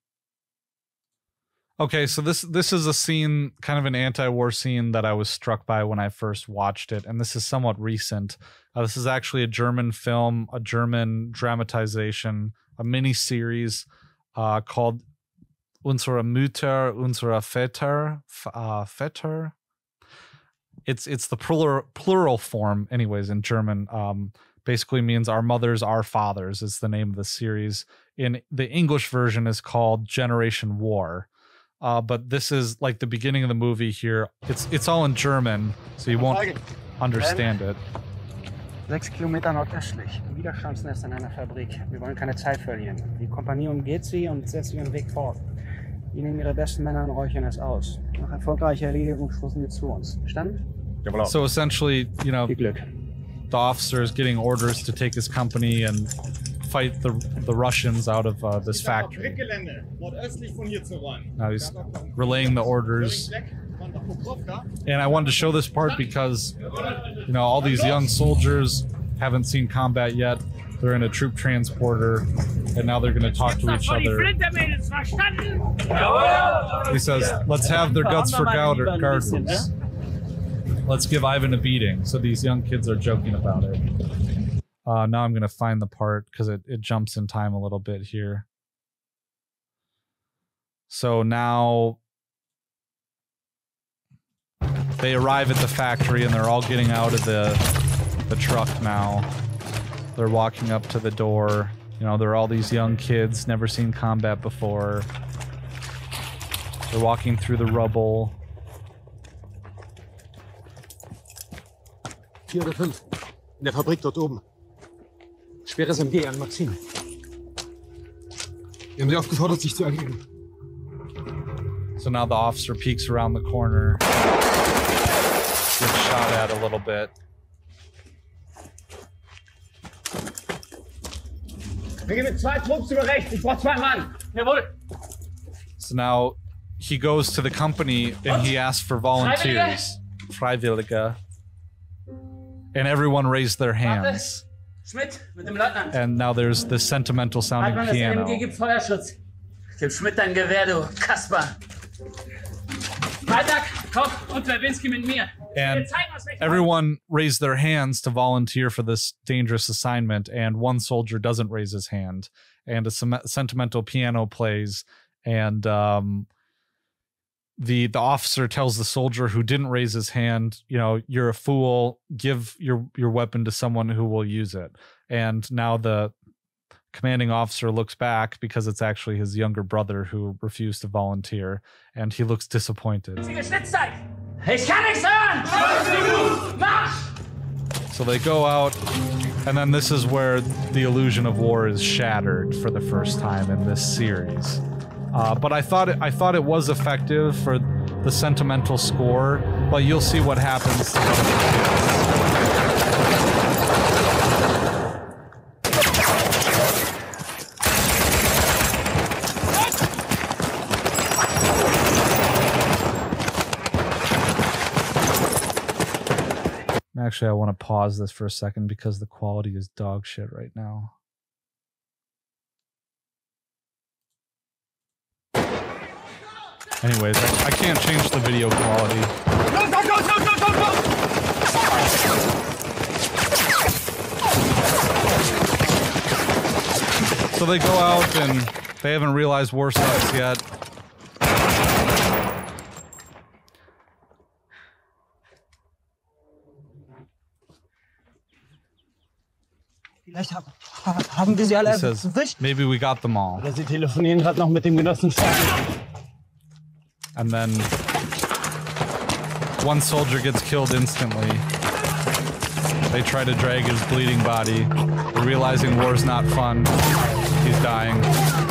Okay, so this this is a scene, kind of an anti-war scene that I was struck by when I first watched it, and this is somewhat recent. Uh, this is actually a German film, a German dramatization, a mini-series uh, called Unsere Mütter, Unsere Väter, uh, Väter. It's it's the plural plural form, anyways, in German. Um, basically means our mothers, our fathers is the name of the series. In the English version is called Generation War. Uh, but this is like the beginning of the movie here. It's it's all in German, so you won't understand it. Sechs Kilometer nordöstlich, ein Widerstandsnest in einer Fabrik. Wir wollen keine Zeit verlieren. Die Kompanie umgeht sie und setzt ihren Weg fort. Die nehmen ihre besten Männer und räuchern es aus. Nach erfolgreicher Erledigung stoßen sie zu uns. Verstanden? So essentially, you know, the officer is getting orders to take his company and fight the the Russians out of uh, this factory. Now he's relaying the orders And I wanted to show this part because, you know, all these young soldiers haven't seen combat yet. They're in a troop transporter, and now they're going to talk to each other. He says, let's have their guts for garters. Let's give Ivan a beating. So these young kids are joking about it. Uh, now I'm going to find the part because it, it jumps in time a little bit here. So now they arrive at the factory and they're all getting out of the, the truck now. They're walking up to the door. You know, there are all these young kids, never seen combat before. They're walking through the rubble. Vier oder fünf. In der Fabrik dort oben. Schweres M G an Maxim. Wir haben sie aufgefordert, sich zu ergeben. So now the officer peeks around the corner. Gets shot at a little bit. Wir gehen mit zwei Trupps über rechts. Ich brauche zwei Mann. Jawohl. So now he goes to the company and he asks for volunteers. Freiwillige. And everyone raised their hands. Schmidt mit dem Leutnant. And now there's this sentimental sounding Hartmann, das piano. M G gibt Feuerschutz. Gib Schmidt dein Gewehr, du Kasper. Freitag, Koch und Lewinsky mit mir. And everyone raised their hands to volunteer for this dangerous assignment, and one soldier doesn't raise his hand, and a sem- sentimental piano plays, and um, the the officer tells the soldier who didn't raise his hand, you know, you're a fool. Give your your weapon to someone who will use it. And now the commanding officer looks back because it's actually his younger brother who refused to volunteer, and he looks disappointed. Ich kann nichts hören! Marsch! So they go out, and then this is where the illusion of war is shattered for the first time in this series. Uh, but I thought it, I thought it was effective for the sentimental score, but you'll see what happens to those Actually, I want to pause this for a second because the quality is dog shit right now. Anyways, I, I can't change the video quality. Go, go, go, go, go, go, go! So they go out and they haven't realized war sucks yet. Vielleicht haben wir sie alle He says, erwischt. maybe we got them all. Oder sie telefonieren gerade noch mit dem Genossen Stalin. And then one soldier gets killed instantly. They try to drag his bleeding body. They're realizing war's not fun. He's dying.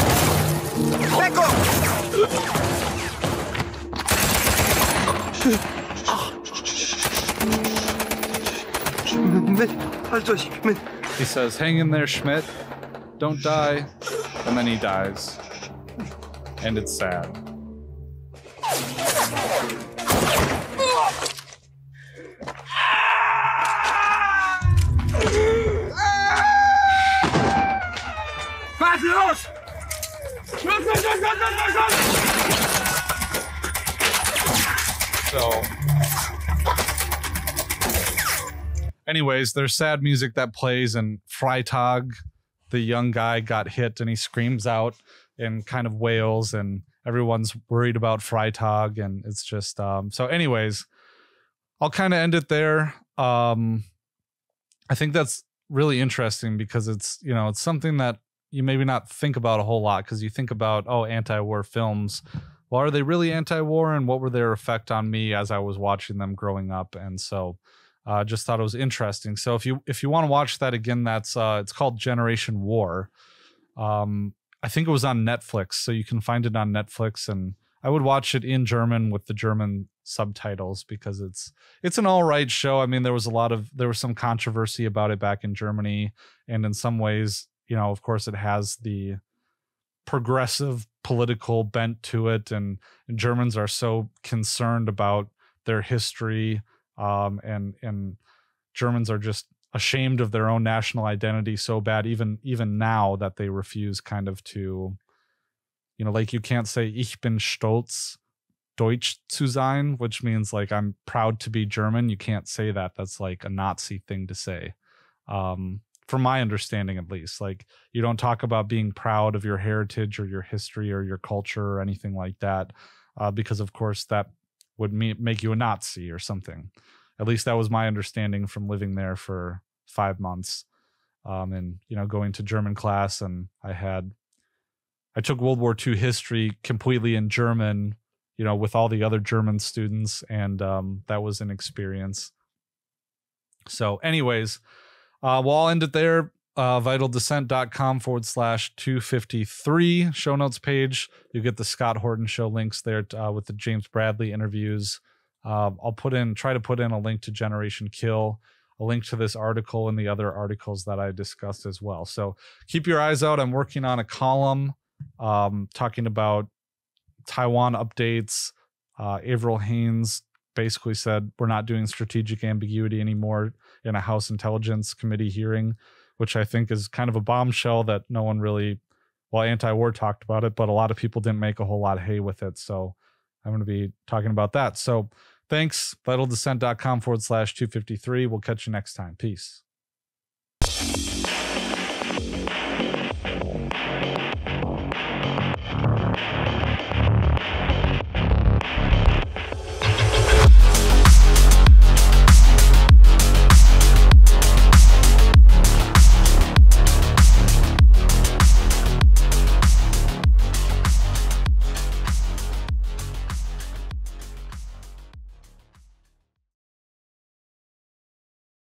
He says, hang in there, Schmidt. Don't die. And then he dies. And it's sad. So, anyways, there's sad music that plays, and Freitag, the young guy, got hit and he screams out and kind of wails, and everyone's worried about Freitag, and it's just um so anyways, I'll kind of end it there. um I think that's really interesting because it's, you know, it's something that you maybe not think about a whole lot, because you think about, oh, anti-war films. Well, are they really anti-war, and what were their effect on me as I was watching them growing up? And so uh just thought it was interesting. So if you if you want to watch that again, that's uh it's called Generation War. um I think it was on Netflix, so you can find it on Netflix, and I would watch it in German with the German subtitles because it's it's an all right show. I mean, there was a lot of there was some controversy about it back in Germany, and in some ways, you know, of course, it has the progressive political bent to it, and, and Germans are so concerned about their history, um, and and Germans are just ashamed of their own national identity so bad, even even now, that they refuse kind of to, you know, like you can't say "Ich bin stolz, Deutsch zu sein," which means like I'm proud to be German. You can't say that. That's like a Nazi thing to say. Um, from my understanding, at least, like you don't talk about being proud of your heritage or your history or your culture or anything like that, uh, because of course that would me- make you a Nazi or something. At least that was my understanding from living there for five months, um, and you know, going to German class, and I had I took World War Two history completely in German, you know, with all the other German students, and um, that was an experience. So, anyways. Uh, well, I'll end it there. Uh, vitaldescent.com forward slash 253 show notes page. You get the Scott Horton show links there uh, with the James Bradley interviews. Uh, I'll put in, try to put in a link to Generation Kill, a link to this article and the other articles that I discussed as well. So keep your eyes out. I'm working on a column um, talking about Taiwan updates. Uh, Avril Haines basically said we're not doing strategic ambiguity anymore in a House Intelligence Committee hearing, which I think is kind of a bombshell that no one really, well, anti-war talked about it, but a lot of people didn't make a whole lot of hay with it. So I'm going to be talking about that. So thanks, vitaldescent.com forward slash 253. We'll catch you next time. Peace.